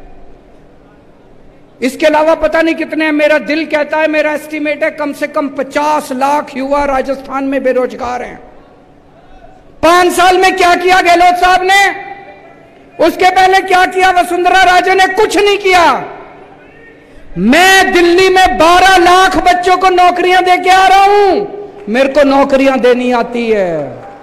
इसके अलावा पता नहीं कितने हैं। मेरा दिल कहता है, मेरा एस्टीमेट है, कम से कम पचास लाख युवा राजस्थान में बेरोजगार हैं। पांच साल में क्या किया गहलोत साहब ने? उसके पहले क्या किया वसुंधरा राजे ने? कुछ नहीं किया। मैं दिल्ली में बारह लाख बच्चों को नौकरियां देके आ रहा हूं, मेरे को नौकरियां देनी आती है।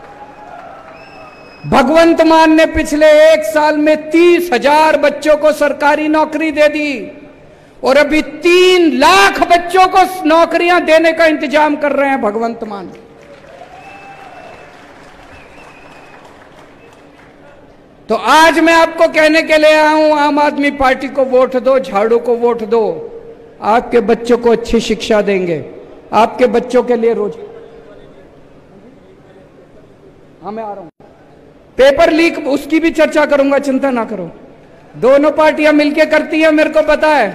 भगवंत मान ने पिछले एक साल में तीस हजार बच्चों को सरकारी नौकरी दे दी और अभी तीन लाख बच्चों को नौकरियां देने का इंतजाम कर रहे हैं भगवंत मान। तो आज मैं आपको कहने के लिए आया हूं, आम आदमी पार्टी को वोट दो, झाड़ू को वोट दो। आपके बच्चों को अच्छी शिक्षा देंगे, आपके बच्चों के लिए रोज हाँ मैं आ रहा हूं, पेपर लीक उसकी भी चर्चा करूंगा, चिंता ना करो। दोनों पार्टियां मिलके करती हैं, मेरे को पता है।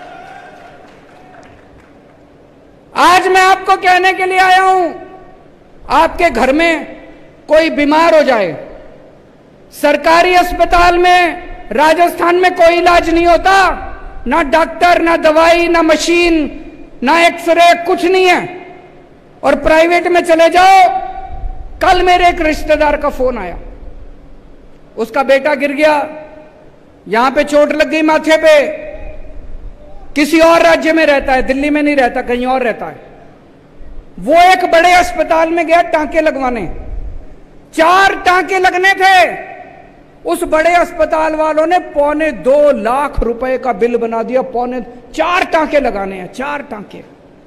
आज मैं आपको कहने के लिए आया हूं, आपके घर में कोई बीमार हो जाए, सरकारी अस्पताल में राजस्थान में कोई इलाज नहीं होता, ना डॉक्टर, ना दवाई, ना मशीन, ना एक्सरे, कुछ नहीं है। और प्राइवेट में चले जाओ, कल मेरे एक रिश्तेदार का फोन आया, उसका बेटा गिर गया, यहां पे चोट लग गई माथे पे, किसी और राज्य में रहता है, दिल्ली में नहीं रहता, कहीं और रहता है। वो एक बड़े अस्पताल में गया टांके लगवाने, चार टांके लगने थे, उस बड़े अस्पताल वालों ने पौने दो लाख रुपए का बिल बना दिया, पौने चार टांके लगाने हैं, चार टांके।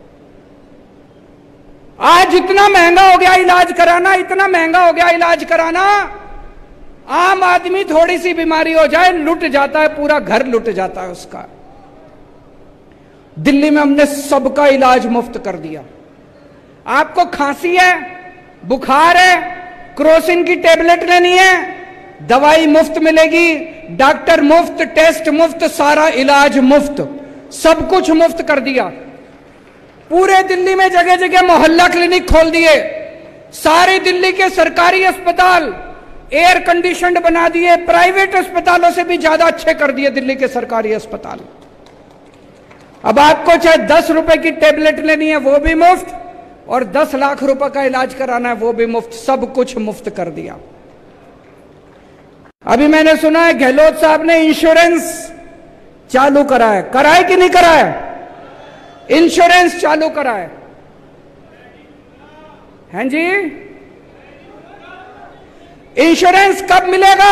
आज इतना महंगा हो गया इलाज कराना, इतना महंगा हो गया इलाज कराना, आम आदमी थोड़ी सी बीमारी हो जाए लुट जाता है, पूरा घर लुट जाता है उसका। दिल्ली में हमने सबका इलाज मुफ्त कर दिया। आपको खांसी है, बुखार है, क्रोसिन की टेबलेट लेनी है, दवाई मुफ्त मिलेगी, डॉक्टर मुफ्त, टेस्ट मुफ्त, सारा इलाज मुफ्त, सब कुछ मुफ्त कर दिया। पूरे दिल्ली में जगह जगह मोहल्ला क्लिनिक खोल दिए, सारे दिल्ली के सरकारी अस्पताल एयर कंडीशनड बना दिए, प्राइवेट अस्पतालों से भी ज्यादा अच्छे कर दिए दिल्ली के सरकारी अस्पताल। अब आपको चाहे दस रुपए की टेबलेट लेनी है वो भी मुफ्त, और दस लाख रुपए का इलाज कराना है वो भी मुफ्त, सब कुछ मुफ्त कर दिया। अभी मैंने सुना है गहलोत साहब ने इंश्योरेंस चालू करा है, कराए कि नहीं कराए? इंश्योरेंस चालू करा है, हैं जी? इंश्योरेंस कब मिलेगा?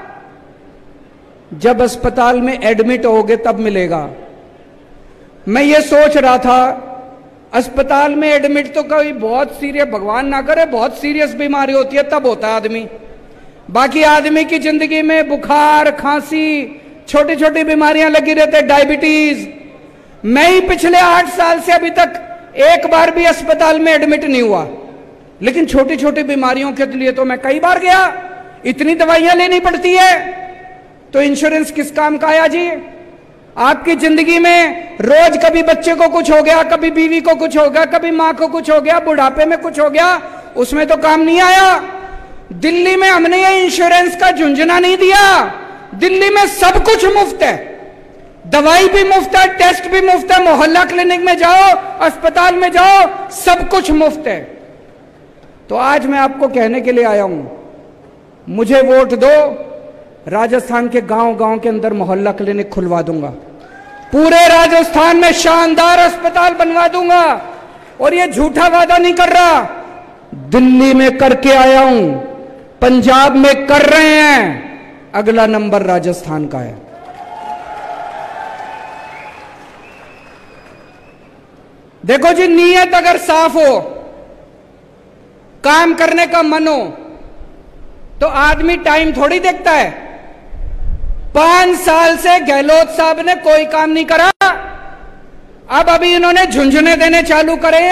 जब अस्पताल में एडमिट होगे तब मिलेगा। मैं ये सोच रहा था, अस्पताल में एडमिट तो कभी बहुत सीरियस, भगवान ना करे बहुत सीरियस बीमारी होती है तब होता है आदमी, बाकी आदमी की जिंदगी में बुखार, खांसी, छोटी छोटी बीमारियां लगी रहती है, डायबिटीज। मैं ही पिछले आठ साल से अभी तक एक बार भी अस्पताल में एडमिट नहीं हुआ, लेकिन छोटी छोटी बीमारियों के लिए तो मैं कई बार गया, इतनी दवाइयां लेनी पड़ती है। तो इंश्योरेंस किस काम का आया जी? आपकी जिंदगी में रोज कभी बच्चे को कुछ हो गया, कभी बीवी को कुछ हो गया, कभी मां को कुछ हो गया, बुढ़ापे में कुछ हो गया, उसमें तो काम नहीं आया। दिल्ली में हमने ये इंश्योरेंस का झुंझुना नहीं दिया। दिल्ली में सब कुछ मुफ्त है, दवाई भी मुफ्त है, टेस्ट भी मुफ्त है, मोहल्ला क्लिनिक में जाओ, अस्पताल में जाओ, सब कुछ मुफ्त है। तो आज मैं आपको कहने के लिए आया हूं, मुझे वोट दो, राजस्थान के गांव गांव के अंदर मोहल्ला क्लिनिक खुलवा दूंगा, पूरे राजस्थान में शानदार अस्पताल बनवा दूंगा। और ये झूठा वादा नहीं कर रहा, दिल्ली में करके आया हूं, पंजाब में कर रहे हैं, अगला नंबर राजस्थान का है। देखो जी, नीयत अगर साफ हो, काम करने का मन हो, तो आदमी टाइम थोड़ी देखता है। पांच साल से गहलोत साहब ने कोई काम नहीं करा, अब अभी इन्होंने झुंझुने देने चालू करे।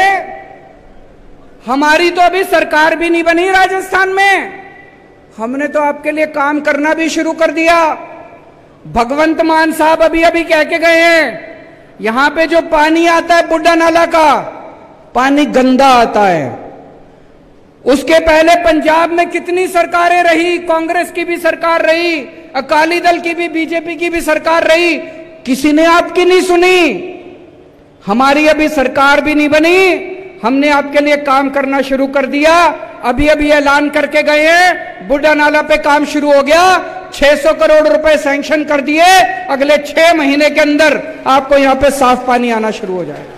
हमारी तो अभी सरकार भी नहीं बनी राजस्थान में, हमने तो आपके लिए काम करना भी शुरू कर दिया। भगवंत मान साहब अभी अभी कह के गए हैं, यहां पे जो पानी आता है बुड्ढा नाला का, पानी गंदा आता है। उसके पहले पंजाब में कितनी सरकारें रही, कांग्रेस की भी सरकार रही, अकाली दल की भी, बीजेपी की भी सरकार रही, किसी ने आपकी नहीं सुनी। हमारी अभी सरकार भी नहीं बनी, हमने आपके लिए काम करना शुरू कर दिया। अभी अभी ऐलान करके गए हैं, बुड्ढा नाला पे काम शुरू हो गया, छह सौ करोड़ रुपए सैंक्शन कर दिए, अगले छह महीने के अंदर आपको यहां पे साफ पानी आना शुरू हो जाएगा।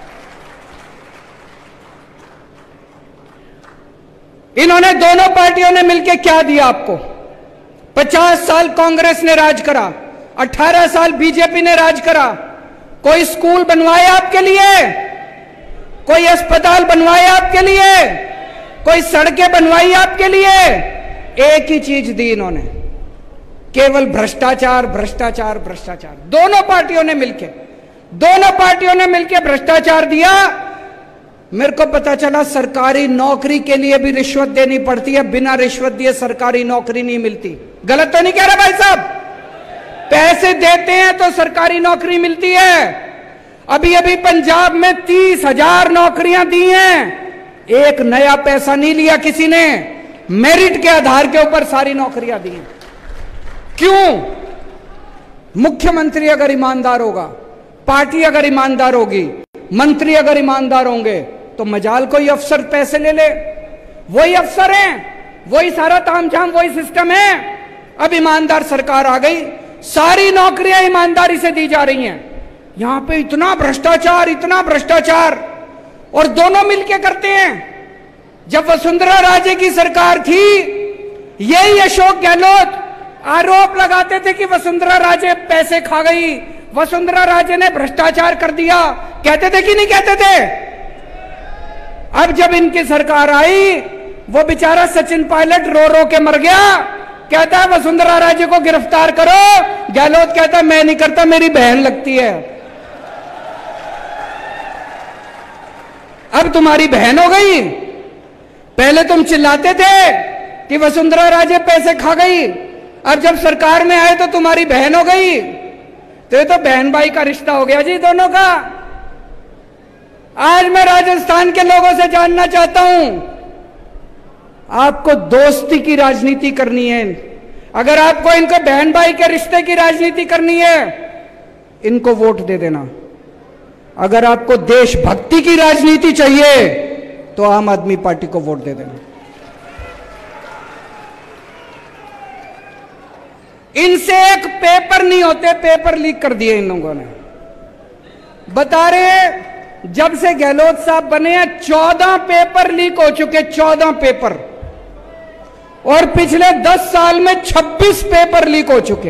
इन्होंने दोनों पार्टियों ने मिलकर क्या दिया आपको? पचास साल कांग्रेस ने राज करा, अठारह साल बीजेपी ने राज करा। कोई स्कूल बनवाए आपके लिए? कोई अस्पताल बनवाए आपके लिए? कोई सड़कें बनवाई आपके लिए? एक ही चीज दी इन्होंने, केवल भ्रष्टाचार, भ्रष्टाचार, भ्रष्टाचार। दोनों पार्टियों ने मिलकर दोनों पार्टियों ने मिलकर भ्रष्टाचार दिया। मेरे को पता चला सरकारी नौकरी के लिए भी रिश्वत देनी पड़ती है, बिना रिश्वत दिए सरकारी नौकरी नहीं मिलती। गलत तो नहीं कह रहा भाई साहब? पैसे देते हैं तो सरकारी नौकरी मिलती है। अभी अभी पंजाब में तीस हजार नौकरियां दी हैं, एक नया पैसा नहीं लिया किसी ने, मेरिट के आधार के ऊपर सारी नौकरियां दी हैं। क्यों? मुख्यमंत्री अगर ईमानदार होगा, पार्टी अगर ईमानदार होगी, मंत्री अगर ईमानदार होंगे, तो मजाल कोई अफसर पैसे ले ले। वही अफसर हैं, वही सारा तामझाम, वही सिस्टम है। अब ईमानदार सरकार आ गई, सारी नौकरियां ईमानदारी से दी जा रही हैं। यहां पे इतना भ्रष्टाचार, इतना भ्रष्टाचार, और दोनों मिलके करते हैं। जब वसुंधरा राजे की सरकार थी, यही अशोक गहलोत आरोप लगाते थे कि वसुंधरा राजे पैसे खा गई, वसुंधरा राजे ने भ्रष्टाचार कर दिया, कहते थे कि नहीं कहते थे? अब जब इनकी सरकार आई, वो बेचारा सचिन पायलट रो रो के मर गया, कहता है वसुंधरा राजे को गिरफ्तार करो। गहलोत कहता है मैं नहीं करता, मेरी बहन लगती है। अब तुम्हारी बहन हो गई। पहले तुम चिल्लाते थे कि वसुंधरा राजे पैसे खा गई, अब जब सरकार में आए तो तुम्हारी बहन हो गई। तो ये तो बहन भाई का रिश्ता हो गया जी दोनों का। आज मैं राजस्थान के लोगों से जानना चाहता हूं, आपको दोस्ती की राजनीति करनी है, अगर आपको इनको बहन भाई के रिश्ते की राजनीति करनी है, इनको वोट दे देना। अगर आपको देशभक्ति की राजनीति चाहिए तो आम आदमी पार्टी को वोट दे देना। इनसे एक पेपर नहीं होते, पेपर लीक कर दिए इन लोगों ने। बता रहे जब से गहलोत साहब बने हैं चौदह पेपर लीक हो चुके, चौदह पेपर, और पिछले दस साल में छब्बीस पेपर लीक हो चुके।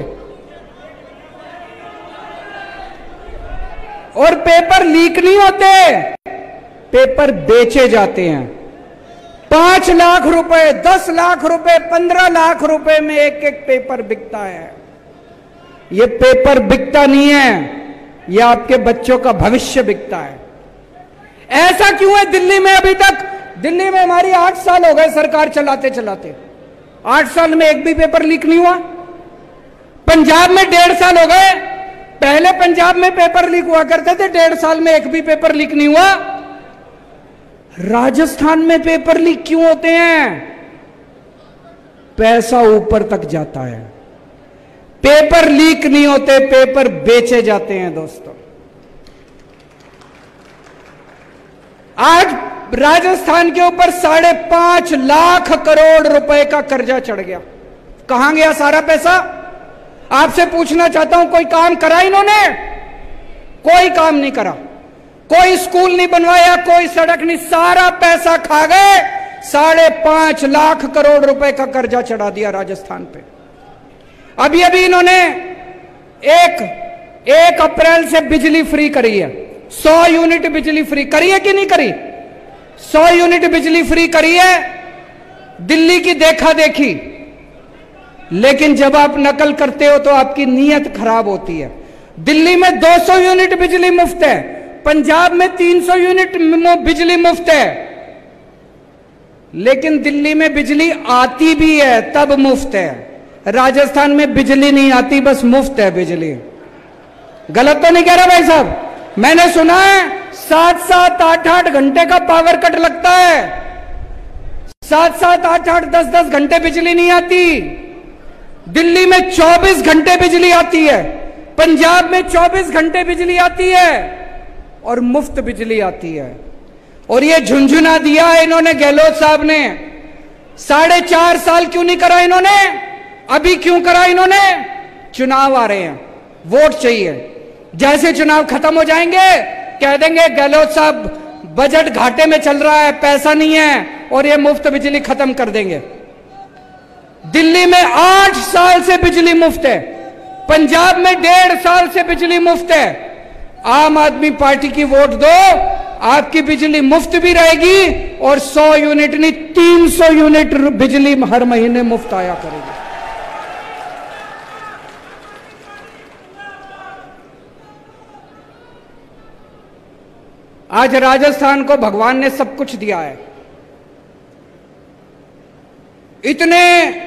और पेपर लीक नहीं होते, पेपर बेचे जाते हैं। पांच लाख रुपए, दस लाख रुपए, पंद्रह लाख रुपए में एक एक पेपर बिकता है। ये पेपर बिकता नहीं है, ये आपके बच्चों का भविष्य बिकता है। ऐसा क्यों है दिल्ली में? अभी तक दिल्ली में हमारी आठ साल हो गए सरकार चलाते चलाते, आठ साल में एक भी पेपर लीक नहीं हुआ। पंजाब में डेढ़ साल हो गए, पहले पंजाब में पेपर लीक हुआ करते थे, डेढ़ साल में एक भी पेपर लीक नहीं हुआ। राजस्थान में पेपर लीक क्यों होते हैं? पैसा ऊपर तक जाता है। पेपर लीक नहीं होते, पेपर बेचे जाते हैं दोस्तों। आज राजस्थान के ऊपर साढ़े पांच लाख करोड़ रुपए का कर्जा चढ़ गया। कहां गया सारा पैसा? आपसे पूछना चाहता हूं, कोई काम करा इन्होंने? कोई काम नहीं करा, कोई स्कूल नहीं बनवाया, कोई सड़क नहीं, सारा पैसा खा गए। साढ़े पांच लाख करोड़ रुपए का कर्जा चढ़ा दिया राजस्थान पे। अभी अभी इन्होंने एक एक अप्रैल से बिजली फ्री करी है, सौ यूनिट बिजली फ्री करी है कि नहीं करी? सौ यूनिट बिजली फ्री करी है, दिल्ली की देखा देखी। लेकिन जब आप नकल करते हो तो आपकी नीयत खराब होती है। दिल्ली में दो सौ यूनिट बिजली मुफ्त है, पंजाब में तीन सौ यूनिट बिजली मुफ्त है, लेकिन दिल्ली में बिजली आती भी है तब मुफ्त है। राजस्थान में बिजली नहीं आती, बस मुफ्त है बिजली। गलत तो नहीं कह रहा भाई साहब? मैंने सुना है सात सात आठ आठ घंटे का पावर कट लगता है, सात सात आठ आठ दस दस घंटे बिजली नहीं आती। दिल्ली में चौबीस घंटे बिजली आती है, पंजाब में चौबीस घंटे बिजली आती है और मुफ्त बिजली आती है। और ये झुंझुना दिया है इन्होंने, गहलोत साहब ने। साढ़े चार साल क्यों नहीं करा इन्होंने? अभी क्यों करा इन्होंने? चुनाव आ रहे हैं, वोट चाहिए। जैसे चुनाव खत्म हो जाएंगे कह देंगे गहलोत साहब बजट घाटे में चल रहा है, पैसा नहीं है, और ये मुफ्त बिजली खत्म कर देंगे। दिल्ली में आठ साल से बिजली मुफ्त है, पंजाब में डेढ़ साल से बिजली मुफ्त है। आम आदमी पार्टी की वोट दो, आपकी बिजली मुफ्त भी रहेगी और सौ यूनिट नहीं तीन सौ यूनिट बिजली हर महीने मुफ्त आया करेगी। आज राजस्थान को भगवान ने सब कुछ दिया है। इतने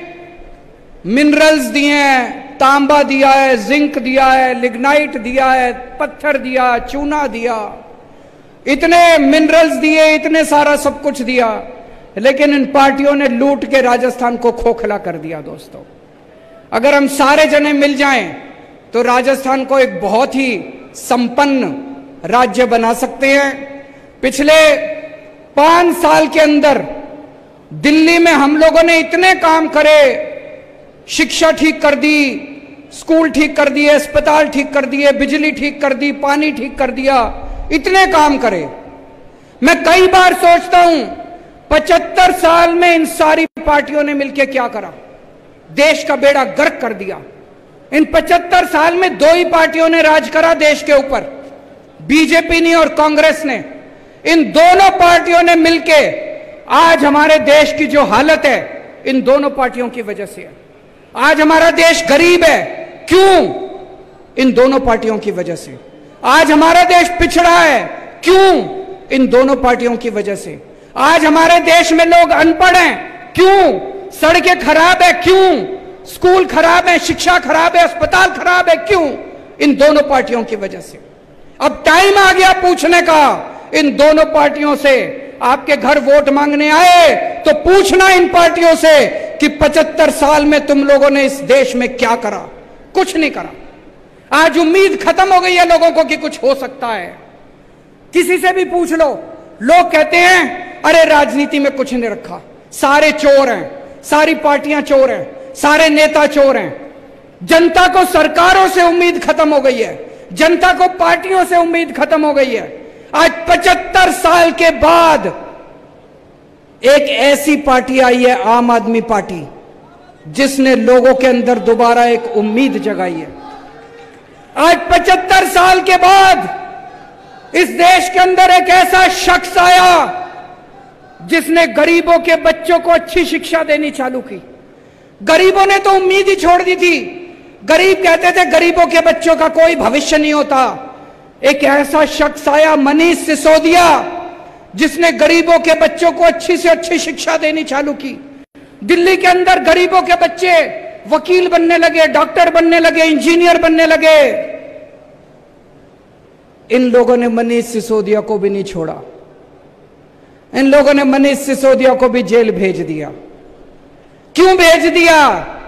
मिनरल्स दिए हैं, तांबा दिया है, जिंक दिया है, लिग्नाइट दिया है, पत्थर दिया, चूना दिया, इतने मिनरल्स दिए, इतने सारा सब कुछ दिया, लेकिन इन पार्टियों ने लूट के राजस्थान को खोखला कर दिया। दोस्तों, अगर हम सारे जने मिल जाएं तो राजस्थान को एक बहुत ही संपन्न राज्य बना सकते हैं। पिछले पांच साल के अंदर दिल्ली में हम लोगों ने इतने काम करे, शिक्षा ठीक कर दी, स्कूल ठीक कर दिए, अस्पताल ठीक कर दिए, बिजली ठीक कर दी, पानी ठीक कर दिया, इतने काम करे। मैं कई बार सोचता हूं पचहत्तर साल में इन सारी पार्टियों ने मिलकर क्या करा, देश का बेड़ा गर्क कर दिया। इन पचहत्तर साल में दो ही पार्टियों ने राज करा देश के ऊपर, बीजेपी ने और कांग्रेस ने। इन दोनों पार्टियों ने मिलकर आज हमारे देश की जो हालत है, इन दोनों पार्टियों की वजह से है। आज हमारा देश गरीब है, क्यों? इन दोनों पार्टियों की वजह से। आज हमारा देश पिछड़ा है, क्यों? इन दोनों पार्टियों की वजह से। आज हमारे देश में लोग अनपढ़ हैं, क्यों? सड़कें खराब है, क्यों? स्कूल खराब है, शिक्षा खराब है, अस्पताल खराब है, क्यों? इन दोनों पार्टियों की वजह से। अब टाइम आ गया पूछने का, इन दोनों पार्टियों से। आपके घर वोट मांगने आए तो पूछना इन पार्टियों से कि पचहत्तर साल में तुम लोगों ने इस देश में क्या करा? कुछ नहीं करा। आज उम्मीद खत्म हो गई है लोगों को कि कुछ हो सकता है। किसी से भी पूछ लो, लोग कहते हैं अरे राजनीति में कुछ नहीं रखा, सारे चोर हैं, सारी पार्टियां चोर हैं, सारे नेता चोर हैं। जनता को सरकारों से उम्मीद खत्म हो गई है, जनता को पार्टियों से उम्मीद खत्म हो गई है। आज पचहत्तर साल के बाद एक ऐसी पार्टी आई है, आम आदमी पार्टी, जिसने लोगों के अंदर दोबारा एक उम्मीद जगाई है। आज पचहत्तर साल के बाद इस देश के अंदर एक ऐसा शख्स आया जिसने गरीबों के बच्चों को अच्छी शिक्षा देनी चालू की। गरीबों ने तो उम्मीद ही छोड़ दी थी, गरीब कहते थे गरीबों के बच्चों का कोई भविष्य नहीं होता। एक ऐसा शख्स आया, मनीष सिसोदिया, जिसने गरीबों के बच्चों को अच्छी से अच्छी शिक्षा देनी चालू की। दिल्ली के अंदर गरीबों के बच्चे वकील बनने लगे, डॉक्टर बनने लगे, इंजीनियर बनने लगे। इन लोगों ने मनीष सिसोदिया को भी नहीं छोड़ा, इन लोगों ने मनीष सिसोदिया को भी जेल भेज दिया। क्यों भेज दिया?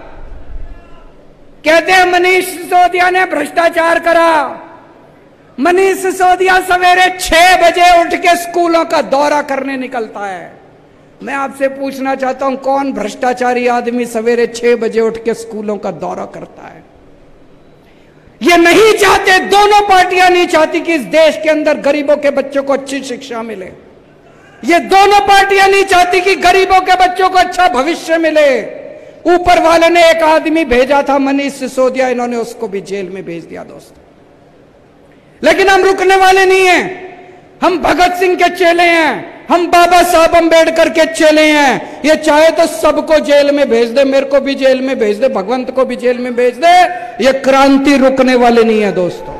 कहते हैं मनीष सिसोदिया ने भ्रष्टाचार करा। मनीष सिसोदिया सवेरे छह बजे उठ के स्कूलों का दौरा करने निकलता है। मैं आपसे पूछना चाहता हूं, कौन भ्रष्टाचारी आदमी सवेरे छह बजे उठ के स्कूलों का दौरा करता है? ये नहीं चाहते, दोनों पार्टियां नहीं चाहती कि इस देश के अंदर गरीबों के बच्चों को अच्छी शिक्षा मिले। ये दोनों पार्टियां नहीं चाहती कि गरीबों के बच्चों को अच्छा भविष्य मिले। ऊपर वाले ने एक आदमी भेजा था, मनीष सिसोदिया, इन्होंने उसको भी जेल में भेज दिया दोस्तों। लेकिन हम रुकने वाले नहीं हैं। हम भगत सिंह के चेले हैं, हम बाबा साहब अम्बेडकर के चेले हैं। ये चाहे तो सबको जेल में भेज दे, मेरे को भी जेल में भेज दे, भगवंत को भी जेल में भेज दे, ये क्रांति रुकने वाले नहीं है दोस्तों।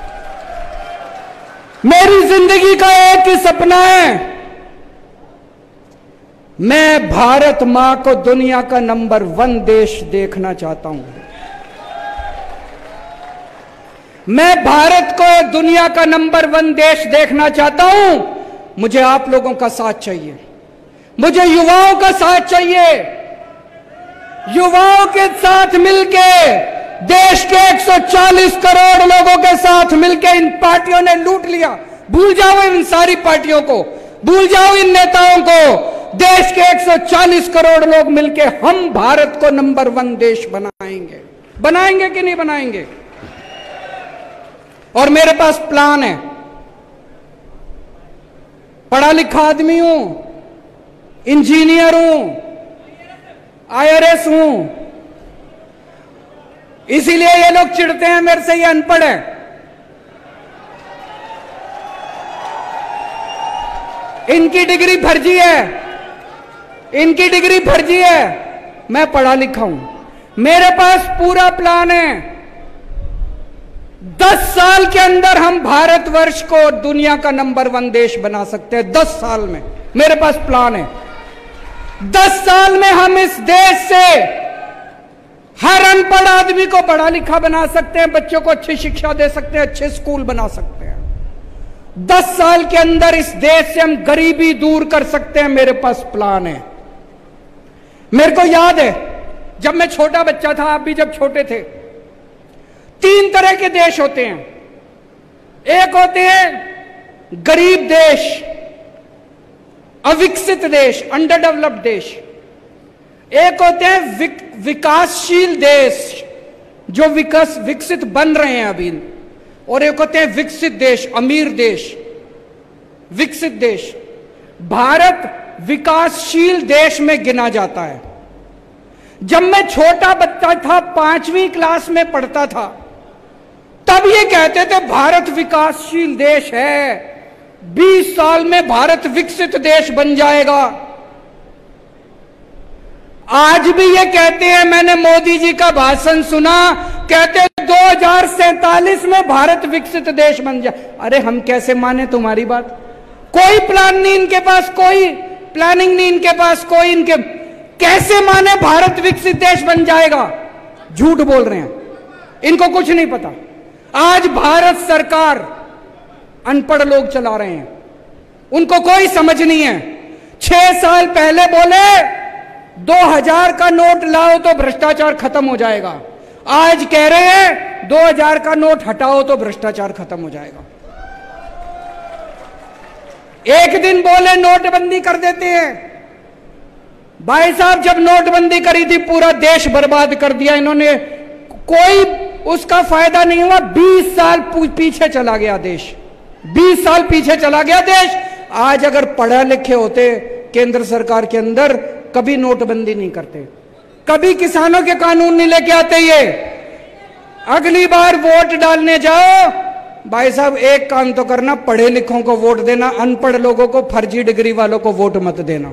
मेरी जिंदगी का एक ही सपना है, मैं भारत मां को दुनिया का नंबर वन देश देखना चाहता हूं। मैं भारत को दुनिया का नंबर वन देश देखना चाहता हूं। मुझे आप लोगों का साथ चाहिए, मुझे युवाओं का साथ चाहिए। युवाओं के साथ मिलके, देश के एक सौ चालीस करोड़ लोगों के साथ मिलके इन पार्टियों ने लूट लिया। भूल जाओ इन सारी पार्टियों को, भूल जाओ इन नेताओं को। देश के एक सौ चालीस करोड़ लोग मिलके हम भारत को नंबर वन देश बनाएंगे। बनाएंगे कि नहीं बनाएंगे? और मेरे पास प्लान है। पढ़ा लिखा आदमी हूं, इंजीनियर हूं, आई आर एस हूं, इसीलिए ये लोग चिढ़ते हैं मेरे से, ये अनपढ़ है। इनकी डिग्री फर्जी है, इनकी डिग्री फर्जी है। मैं पढ़ा लिखा हूं, मेरे पास पूरा प्लान है। दस साल के अंदर हम भारतवर्ष को दुनिया का नंबर वन देश बना सकते हैं। दस साल में मेरे पास प्लान है। दस साल में हम इस देश से हर अनपढ़ आदमी को पढ़ा लिखा बना सकते हैं, बच्चों को अच्छी शिक्षा दे सकते हैं, अच्छे स्कूल बना सकते हैं। दस साल के अंदर इस देश से हम गरीबी दूर कर सकते हैं। मेरे पास प्लान है। मेरे को याद है जब मैं छोटा बच्चा था, आप भी जब छोटे थे, तीन तरह के देश होते हैं। एक होते हैं गरीब देश, अविकसित देश, अंडर डेवलप्ड देश। एक होते हैं विक, विकासशील देश जो विकास विकसित बन रहे हैं अभी, और एक होते हैं विकसित देश, अमीर देश, विकसित देश। भारत विकासशील देश में गिना जाता है। जब मैं छोटा बच्चा था, पांचवी क्लास में पढ़ता था, तब ये कहते थे भारत विकासशील देश है, बीस साल में भारत विकसित देश बन जाएगा। आज भी ये कहते हैं, मैंने मोदी जी का भाषण सुना, कहते दो हजार सैतालीस में भारत विकसित देश बन जाए। अरे हम कैसे माने तुम्हारी बात? कोई प्लान नहीं इनके पास, कोई प्लानिंग नहीं इनके पास, कोई इनके कैसे माने भारत विकसित देश बन जाएगा? झूठ बोल रहे हैं, इनको कुछ नहीं पता। आज भारत सरकार अनपढ़ लोग चला रहे हैं, उनको कोई समझ नहीं है। छह साल पहले बोले दो हजार का नोट लाओ तो भ्रष्टाचार खत्म हो जाएगा, आज कह रहे हैं दो हजार का नोट हटाओ तो भ्रष्टाचार खत्म हो जाएगा। एक दिन बोले नोटबंदी कर देते हैं। भाई साहब, जब नोटबंदी करी थी पूरा देश बर्बाद कर दिया इन्होंने, कोई उसका फायदा नहीं हुआ। बीस साल पीछे चला गया देश, बीस साल पीछे चला गया देश। आज अगर पढ़े लिखे होते केंद्र सरकार के अंदर, कभी नोटबंदी नहीं करते, कभी किसानों के कानून नहीं लेके आते। ये अगली बार वोट डालने जाओ, भाई साहब एक काम तो करना, पढ़े लिखों को वोट देना, अनपढ़ लोगों को, फर्जी डिग्री वालों को वोट मत देना।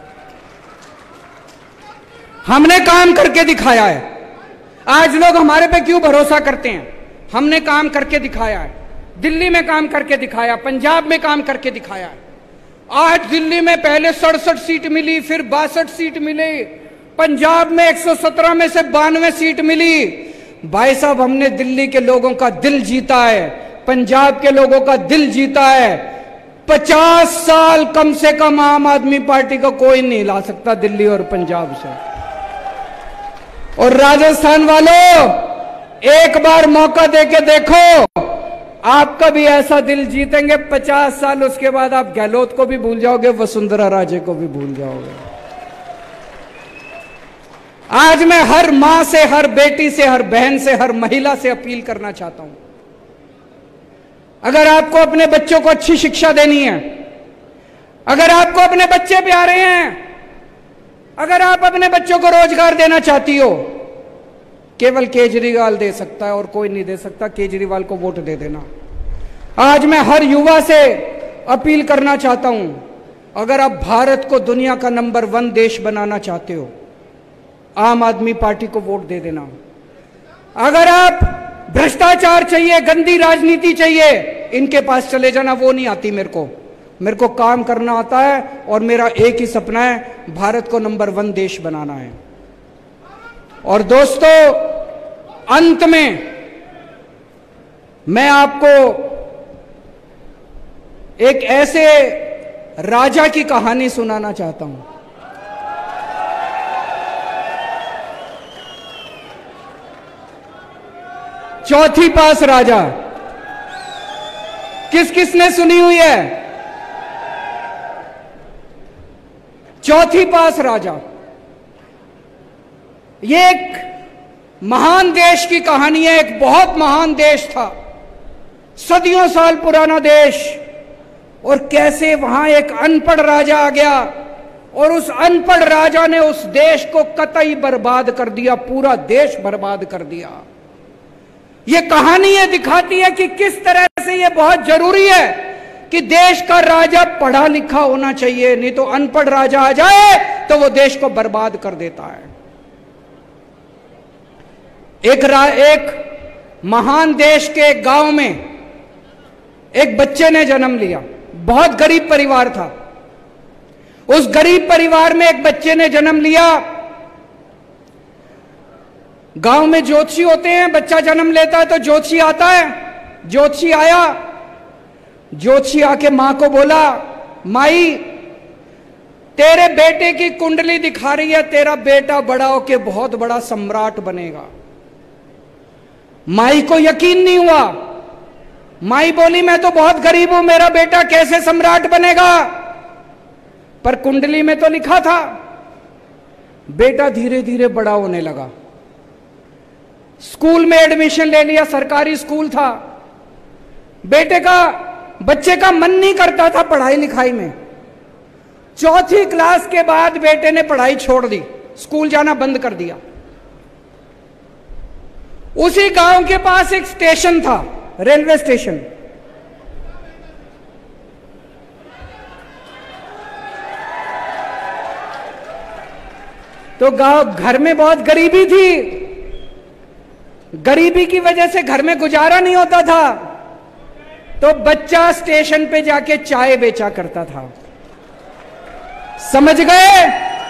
हमने काम करके दिखाया है। आज लोग हमारे पे क्यों भरोसा करते हैं? हमने काम करके दिखाया है। दिल्ली में काम करके दिखाया, पंजाब में काम करके दिखाया है। आज दिल्ली में पहले सड़सठ सीट मिली, फिर बासठ सीट मिली, पंजाब में एक सौ सत्रह में से बानवे सीट मिली। भाई साहब, हमने दिल्ली के लोगों का दिल जीता है, पंजाब के लोगों का दिल जीता है। पचास साल कम से कम आम आदमी पार्टी का कोई नहीं हिला सकता दिल्ली और पंजाब से। और राजस्थान वालों, एक बार मौका देके देखो, आपका भी ऐसा दिल जीतेंगे। पचास साल उसके बाद आप गहलोत को भी भूल जाओगे, वसुंधरा राजे को भी भूल जाओगे। आज मैं हर मां से, हर बेटी से, हर बहन से, हर महिला से अपील करना चाहता हूं, अगर आपको अपने बच्चों को अच्छी शिक्षा देनी है, अगर आपको अपने बच्चे प्यारे हैं, अगर आप अपने बच्चों को रोजगार देना चाहती हो, केवल केजरीवाल दे सकता है और कोई नहीं दे सकता। केजरीवाल को वोट दे देना। आज मैं हर युवा से अपील करना चाहता हूं, अगर आप भारत को दुनिया का नंबर वन देश बनाना चाहते हो, आम आदमी पार्टी को वोट दे देना। अगर आप भ्रष्टाचार चाहिए, गंदी राजनीति चाहिए, इनके पास चले जाना, वो नहीं आती मेरे को। मेरे को काम करना आता है और मेरा एक ही सपना है, भारत को नंबर वन देश बनाना है। और दोस्तों, अंत में मैं आपको एक ऐसे राजा की कहानी सुनाना चाहता हूं। चौथी पास राजा, किस किसने सुनी हुई है? चौथी पास राजा, ये एक महान देश की कहानी है। एक बहुत महान देश था, सदियों साल पुराना देश, और कैसे वहां एक अनपढ़ राजा आ गया और उस अनपढ़ राजा ने उस देश को कतई बर्बाद कर दिया, पूरा देश बर्बाद कर दिया। ये कहानी ये दिखाती है कि किस तरह से ये बहुत जरूरी है कि देश का राजा पढ़ा लिखा होना चाहिए, नहीं तो अनपढ़ राजा आ जाए तो वो देश को बर्बाद कर देता है। एक रा, एक महान देश के एक गांव में एक बच्चे ने जन्म लिया। बहुत गरीब परिवार था। उस गरीब परिवार में एक बच्चे ने जन्म लिया। गांव में ज्योतिषी होते हैं, बच्चा जन्म लेता है तो ज्योतिषी आता है। ज्योतिषी आया, ज्योतिषी आके मां को बोला, माई तेरे बेटे की कुंडली दिखा रही है, तेरा बेटा बड़ा होके बहुत बड़ा सम्राट बनेगा। माई को यकीन नहीं हुआ। माई बोली, मैं तो बहुत गरीब हूं, मेरा बेटा कैसे सम्राट बनेगा? पर कुंडली में तो लिखा था। बेटा धीरे धीरे बड़ा होने लगा। स्कूल में एडमिशन ले लिया, सरकारी स्कूल था। बेटे का बच्चे का मन नहीं करता था पढ़ाई लिखाई में। चौथी क्लास के बाद बेटे ने पढ़ाई छोड़ दी, स्कूल जाना बंद कर दिया। उसी गांव के पास एक स्टेशन था, रेलवे स्टेशन। तो गांव घर में बहुत गरीबी थी। गरीबी की वजह से घर में गुजारा नहीं होता था, तो बच्चा स्टेशन पे जाके चाय बेचा करता था। समझ गए?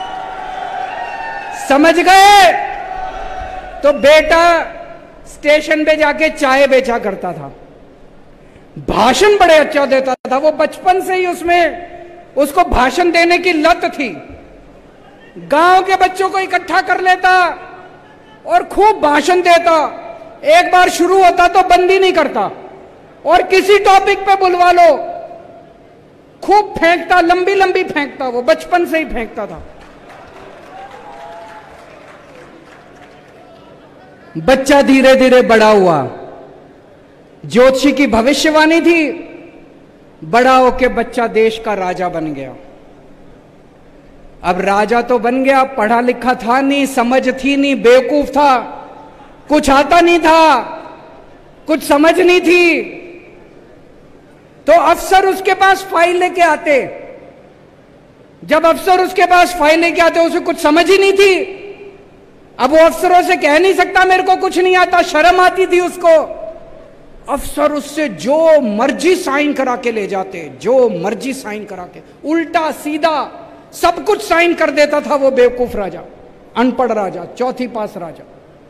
समझ गए? तो बेटा स्टेशन पे जाके चाय बेचा करता था। भाषण बड़े अच्छा देता था। वो बचपन से ही उसमें उसको भाषण देने की लत थी। गांव के बच्चों को इकट्ठा कर लेता और खूब भाषण देता। एक बार शुरू होता तो बंद ही नहीं करता, और किसी टॉपिक पे बुलवा लो खूब फेंकता, लंबी लंबी फेंकता। वो बचपन से ही फेंकता था। बच्चा धीरे धीरे बड़ा हुआ। ज्योतिषी की भविष्यवाणी थी, बड़ा होके बच्चा देश का राजा बन गया। अब राजा तो बन गया, पढ़ा लिखा था नहीं, समझ थी नहीं, बेवकूफ था, कुछ आता नहीं था, कुछ समझ नहीं थी। तो अफसर उसके पास फाइल लेके आते। जब अफसर उसके पास फाइल लेके आते, उसे कुछ समझ ही नहीं थी। अब वो अफसरों से कह नहीं सकता मेरे को कुछ नहीं आता, शर्म आती थी उसको। अफसर उससे जो मर्जी साइन करा के ले जाते, जो मर्जी साइन करा के, उल्टा सीधा सब कुछ साइन कर देता था वो बेवकूफ राजा, अनपढ़ राजा, चौथी पास राजा।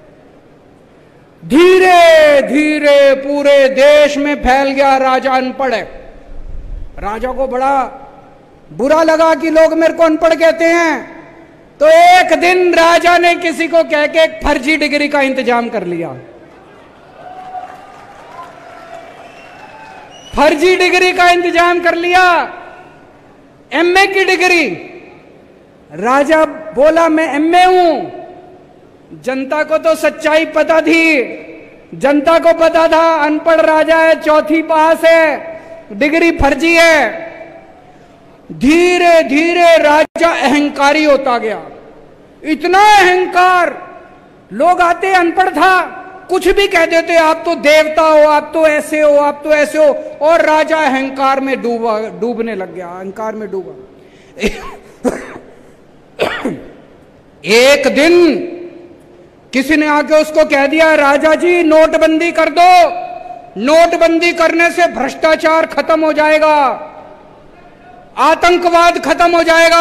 धीरे धीरे पूरे देश में फैल गया राजा अनपढ़ है। राजा को बड़ा बुरा लगा कि लोग मेरे को अनपढ़ कहते हैं। तो एक दिन राजा ने किसी को कह के एक फर्जी डिग्री का इंतजाम कर लिया। फर्जी डिग्री का इंतजाम कर लिया, एमए की डिग्री। राजा बोला मैं एमए हूं। जनता को तो सच्चाई पता थी, जनता को पता था अनपढ़ राजा है, चौथी पास है, डिग्री फर्जी है। धीरे धीरे राजा अहंकारी होता गया। इतना अहंकार, लोग आते, अनपढ़ था, कुछ भी कह देते, आप तो देवता हो, आप तो ऐसे हो, आप तो ऐसे हो। और राजा अहंकार में डूबा डूबने लग गया, अहंकार में डूबा। एक दिन किसी ने आके उसको कह दिया, राजा जी नोटबंदी कर दो, नोटबंदी करने से भ्रष्टाचार खत्म हो जाएगा, आतंकवाद खत्म हो जाएगा।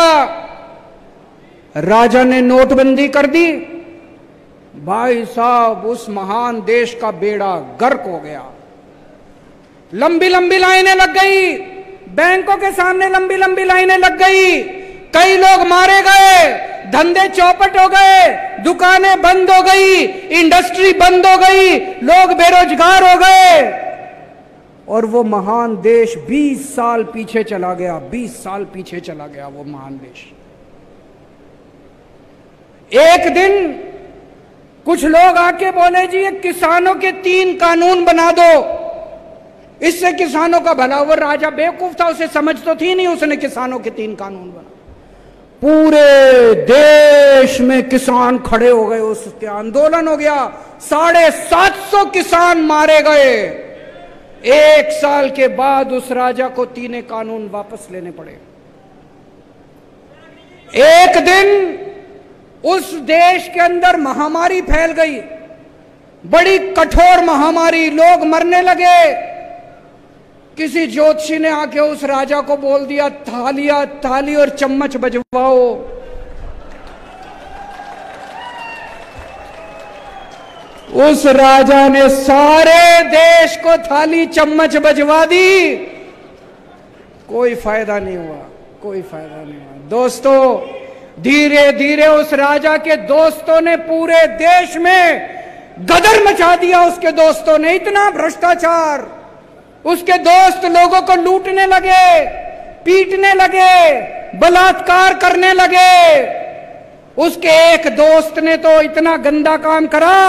राजा ने नोटबंदी कर दी। भाई साहब, उस महान देश का बेड़ा गर्क हो गया। लंबी लंबी लाइनें लग गई, बैंकों के सामने लंबी लंबी लाइनें लग गई। कई लोग मारे गए, धंधे चौपट हो गए, दुकानें बंद हो गई, इंडस्ट्री बंद हो गई, लोग बेरोजगार हो गए। और वो महान देश बीस साल पीछे चला गया, बीस साल पीछे चला गया वो महान देश। एक दिन कुछ लोग आके बोले, जी ये किसानों के तीन कानून बना दो, इससे किसानों का भला। वो राजा बेवकूफ था, उसे समझ तो थी नहीं, उसने किसानों के तीन कानून बना। पूरे देश में किसान खड़े हो गए, उसके आंदोलन हो गया। साढ़े सात सौ किसान मारे गए। एक साल के बाद उस राजा को तीनों कानून वापस लेने पड़े। एक दिन उस देश के अंदर महामारी फैल गई। बड़ी कठोर महामारी, लोग मरने लगे। किसी ज्योतिषी ने आके उस राजा को बोल दिया, थालिया थाली और चम्मच बजवाओ। उस राजा ने सारे देश को थाली चम्मच बजवा दी, कोई फायदा नहीं हुआ, कोई फायदा नहीं हुआ। दोस्तों, धीरे धीरे उस राजा के दोस्तों ने पूरे देश में गदर मचा दिया। उसके दोस्तों ने इतना भ्रष्टाचार, उसके दोस्त लोगों को लूटने लगे, पीटने लगे, बलात्कार करने लगे। उसके एक दोस्त ने तो इतना गंदा काम करा,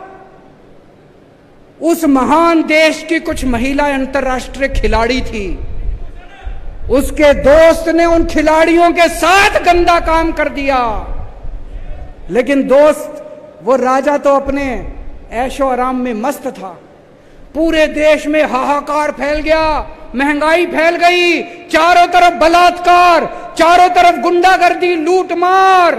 उस महान देश की कुछ महिला अंतर्राष्ट्रीय खिलाड़ी थी, उसके दोस्त ने उन खिलाड़ियों के साथ गंदा काम कर दिया। लेकिन दोस्त, वो राजा तो अपने ऐशो आराम में मस्त था। पूरे देश में हाहाकार फैल गया, महंगाई फैल गई, चारों तरफ बलात्कार, चारों तरफ गुंडागर्दी, लूटमार।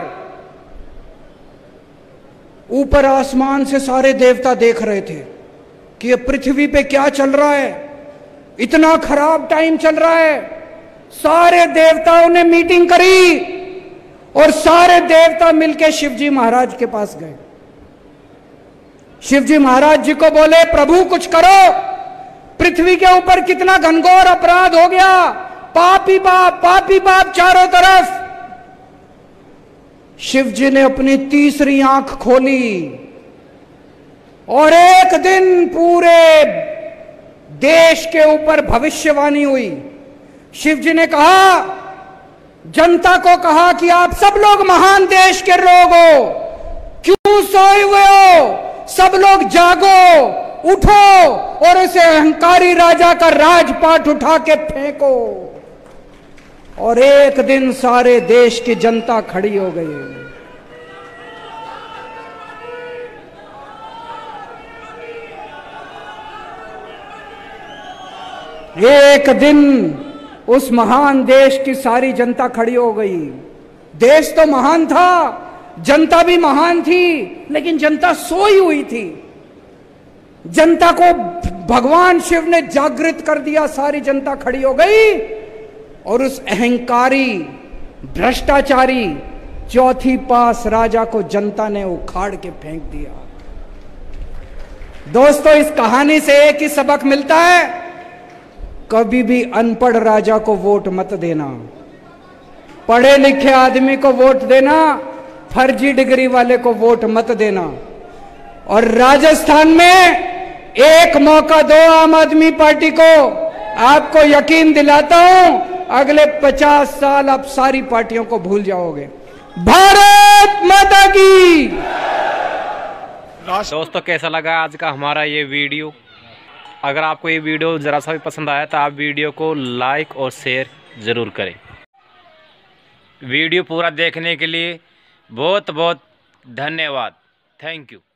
ऊपर आसमान से सारे देवता देख रहे थे कि ये पृथ्वी पे क्या चल रहा है, इतना खराब टाइम चल रहा है। सारे देवताओं ने मीटिंग करी और सारे देवता मिलकर शिवजी महाराज के पास गए। शिवजी महाराज जी को बोले, प्रभु कुछ करो, पृथ्वी के ऊपर कितना घनघोर अपराध हो गया, पाप ही पाप, पाप ही पाप चारों तरफ। शिवजी ने अपनी तीसरी आंख खोली और एक दिन पूरे देश के ऊपर भविष्यवाणी हुई। शिवजी ने कहा, जनता को कहा कि आप सब लोग महान देश के लोग हो, क्यों सोए हुए हो, सब लोग जागो, उठो और उसे अहंकारी राजा का राजपाट उठा के फेंको। और एक दिन सारे देश की जनता खड़ी हो गई। एक दिन उस महान देश की सारी जनता खड़ी हो गई। देश तो महान था, जनता भी महान थी, लेकिन जनता सोई हुई थी। जनता को भगवान शिव ने जागृत कर दिया, सारी जनता खड़ी हो गई और उस अहंकारी, भ्रष्टाचारी चौथी पास राजा को जनता ने उखाड़ के फेंक दिया। दोस्तों, इस कहानी से एक ही सबक मिलता है, कभी भी अनपढ़ राजा को वोट मत देना, पढ़े लिखे आदमी को वोट देना, फर्जी डिग्री वाले को वोट मत देना। और राजस्थान में एक मौका दो आम आदमी पार्टी को, आपको यकीन दिलाता हूं अगले पचास साल आप सारी पार्टियों को भूल जाओगे। भारत माता की। दोस्तों, कैसा लगा आज का हमारा ये वीडियो? अगर आपको ये वीडियो ज़रा सा भी पसंद आया तो आप वीडियो को लाइक और शेयर ज़रूर करें। वीडियो पूरा देखने के लिए बहुत बहुत धन्यवाद। Thank you.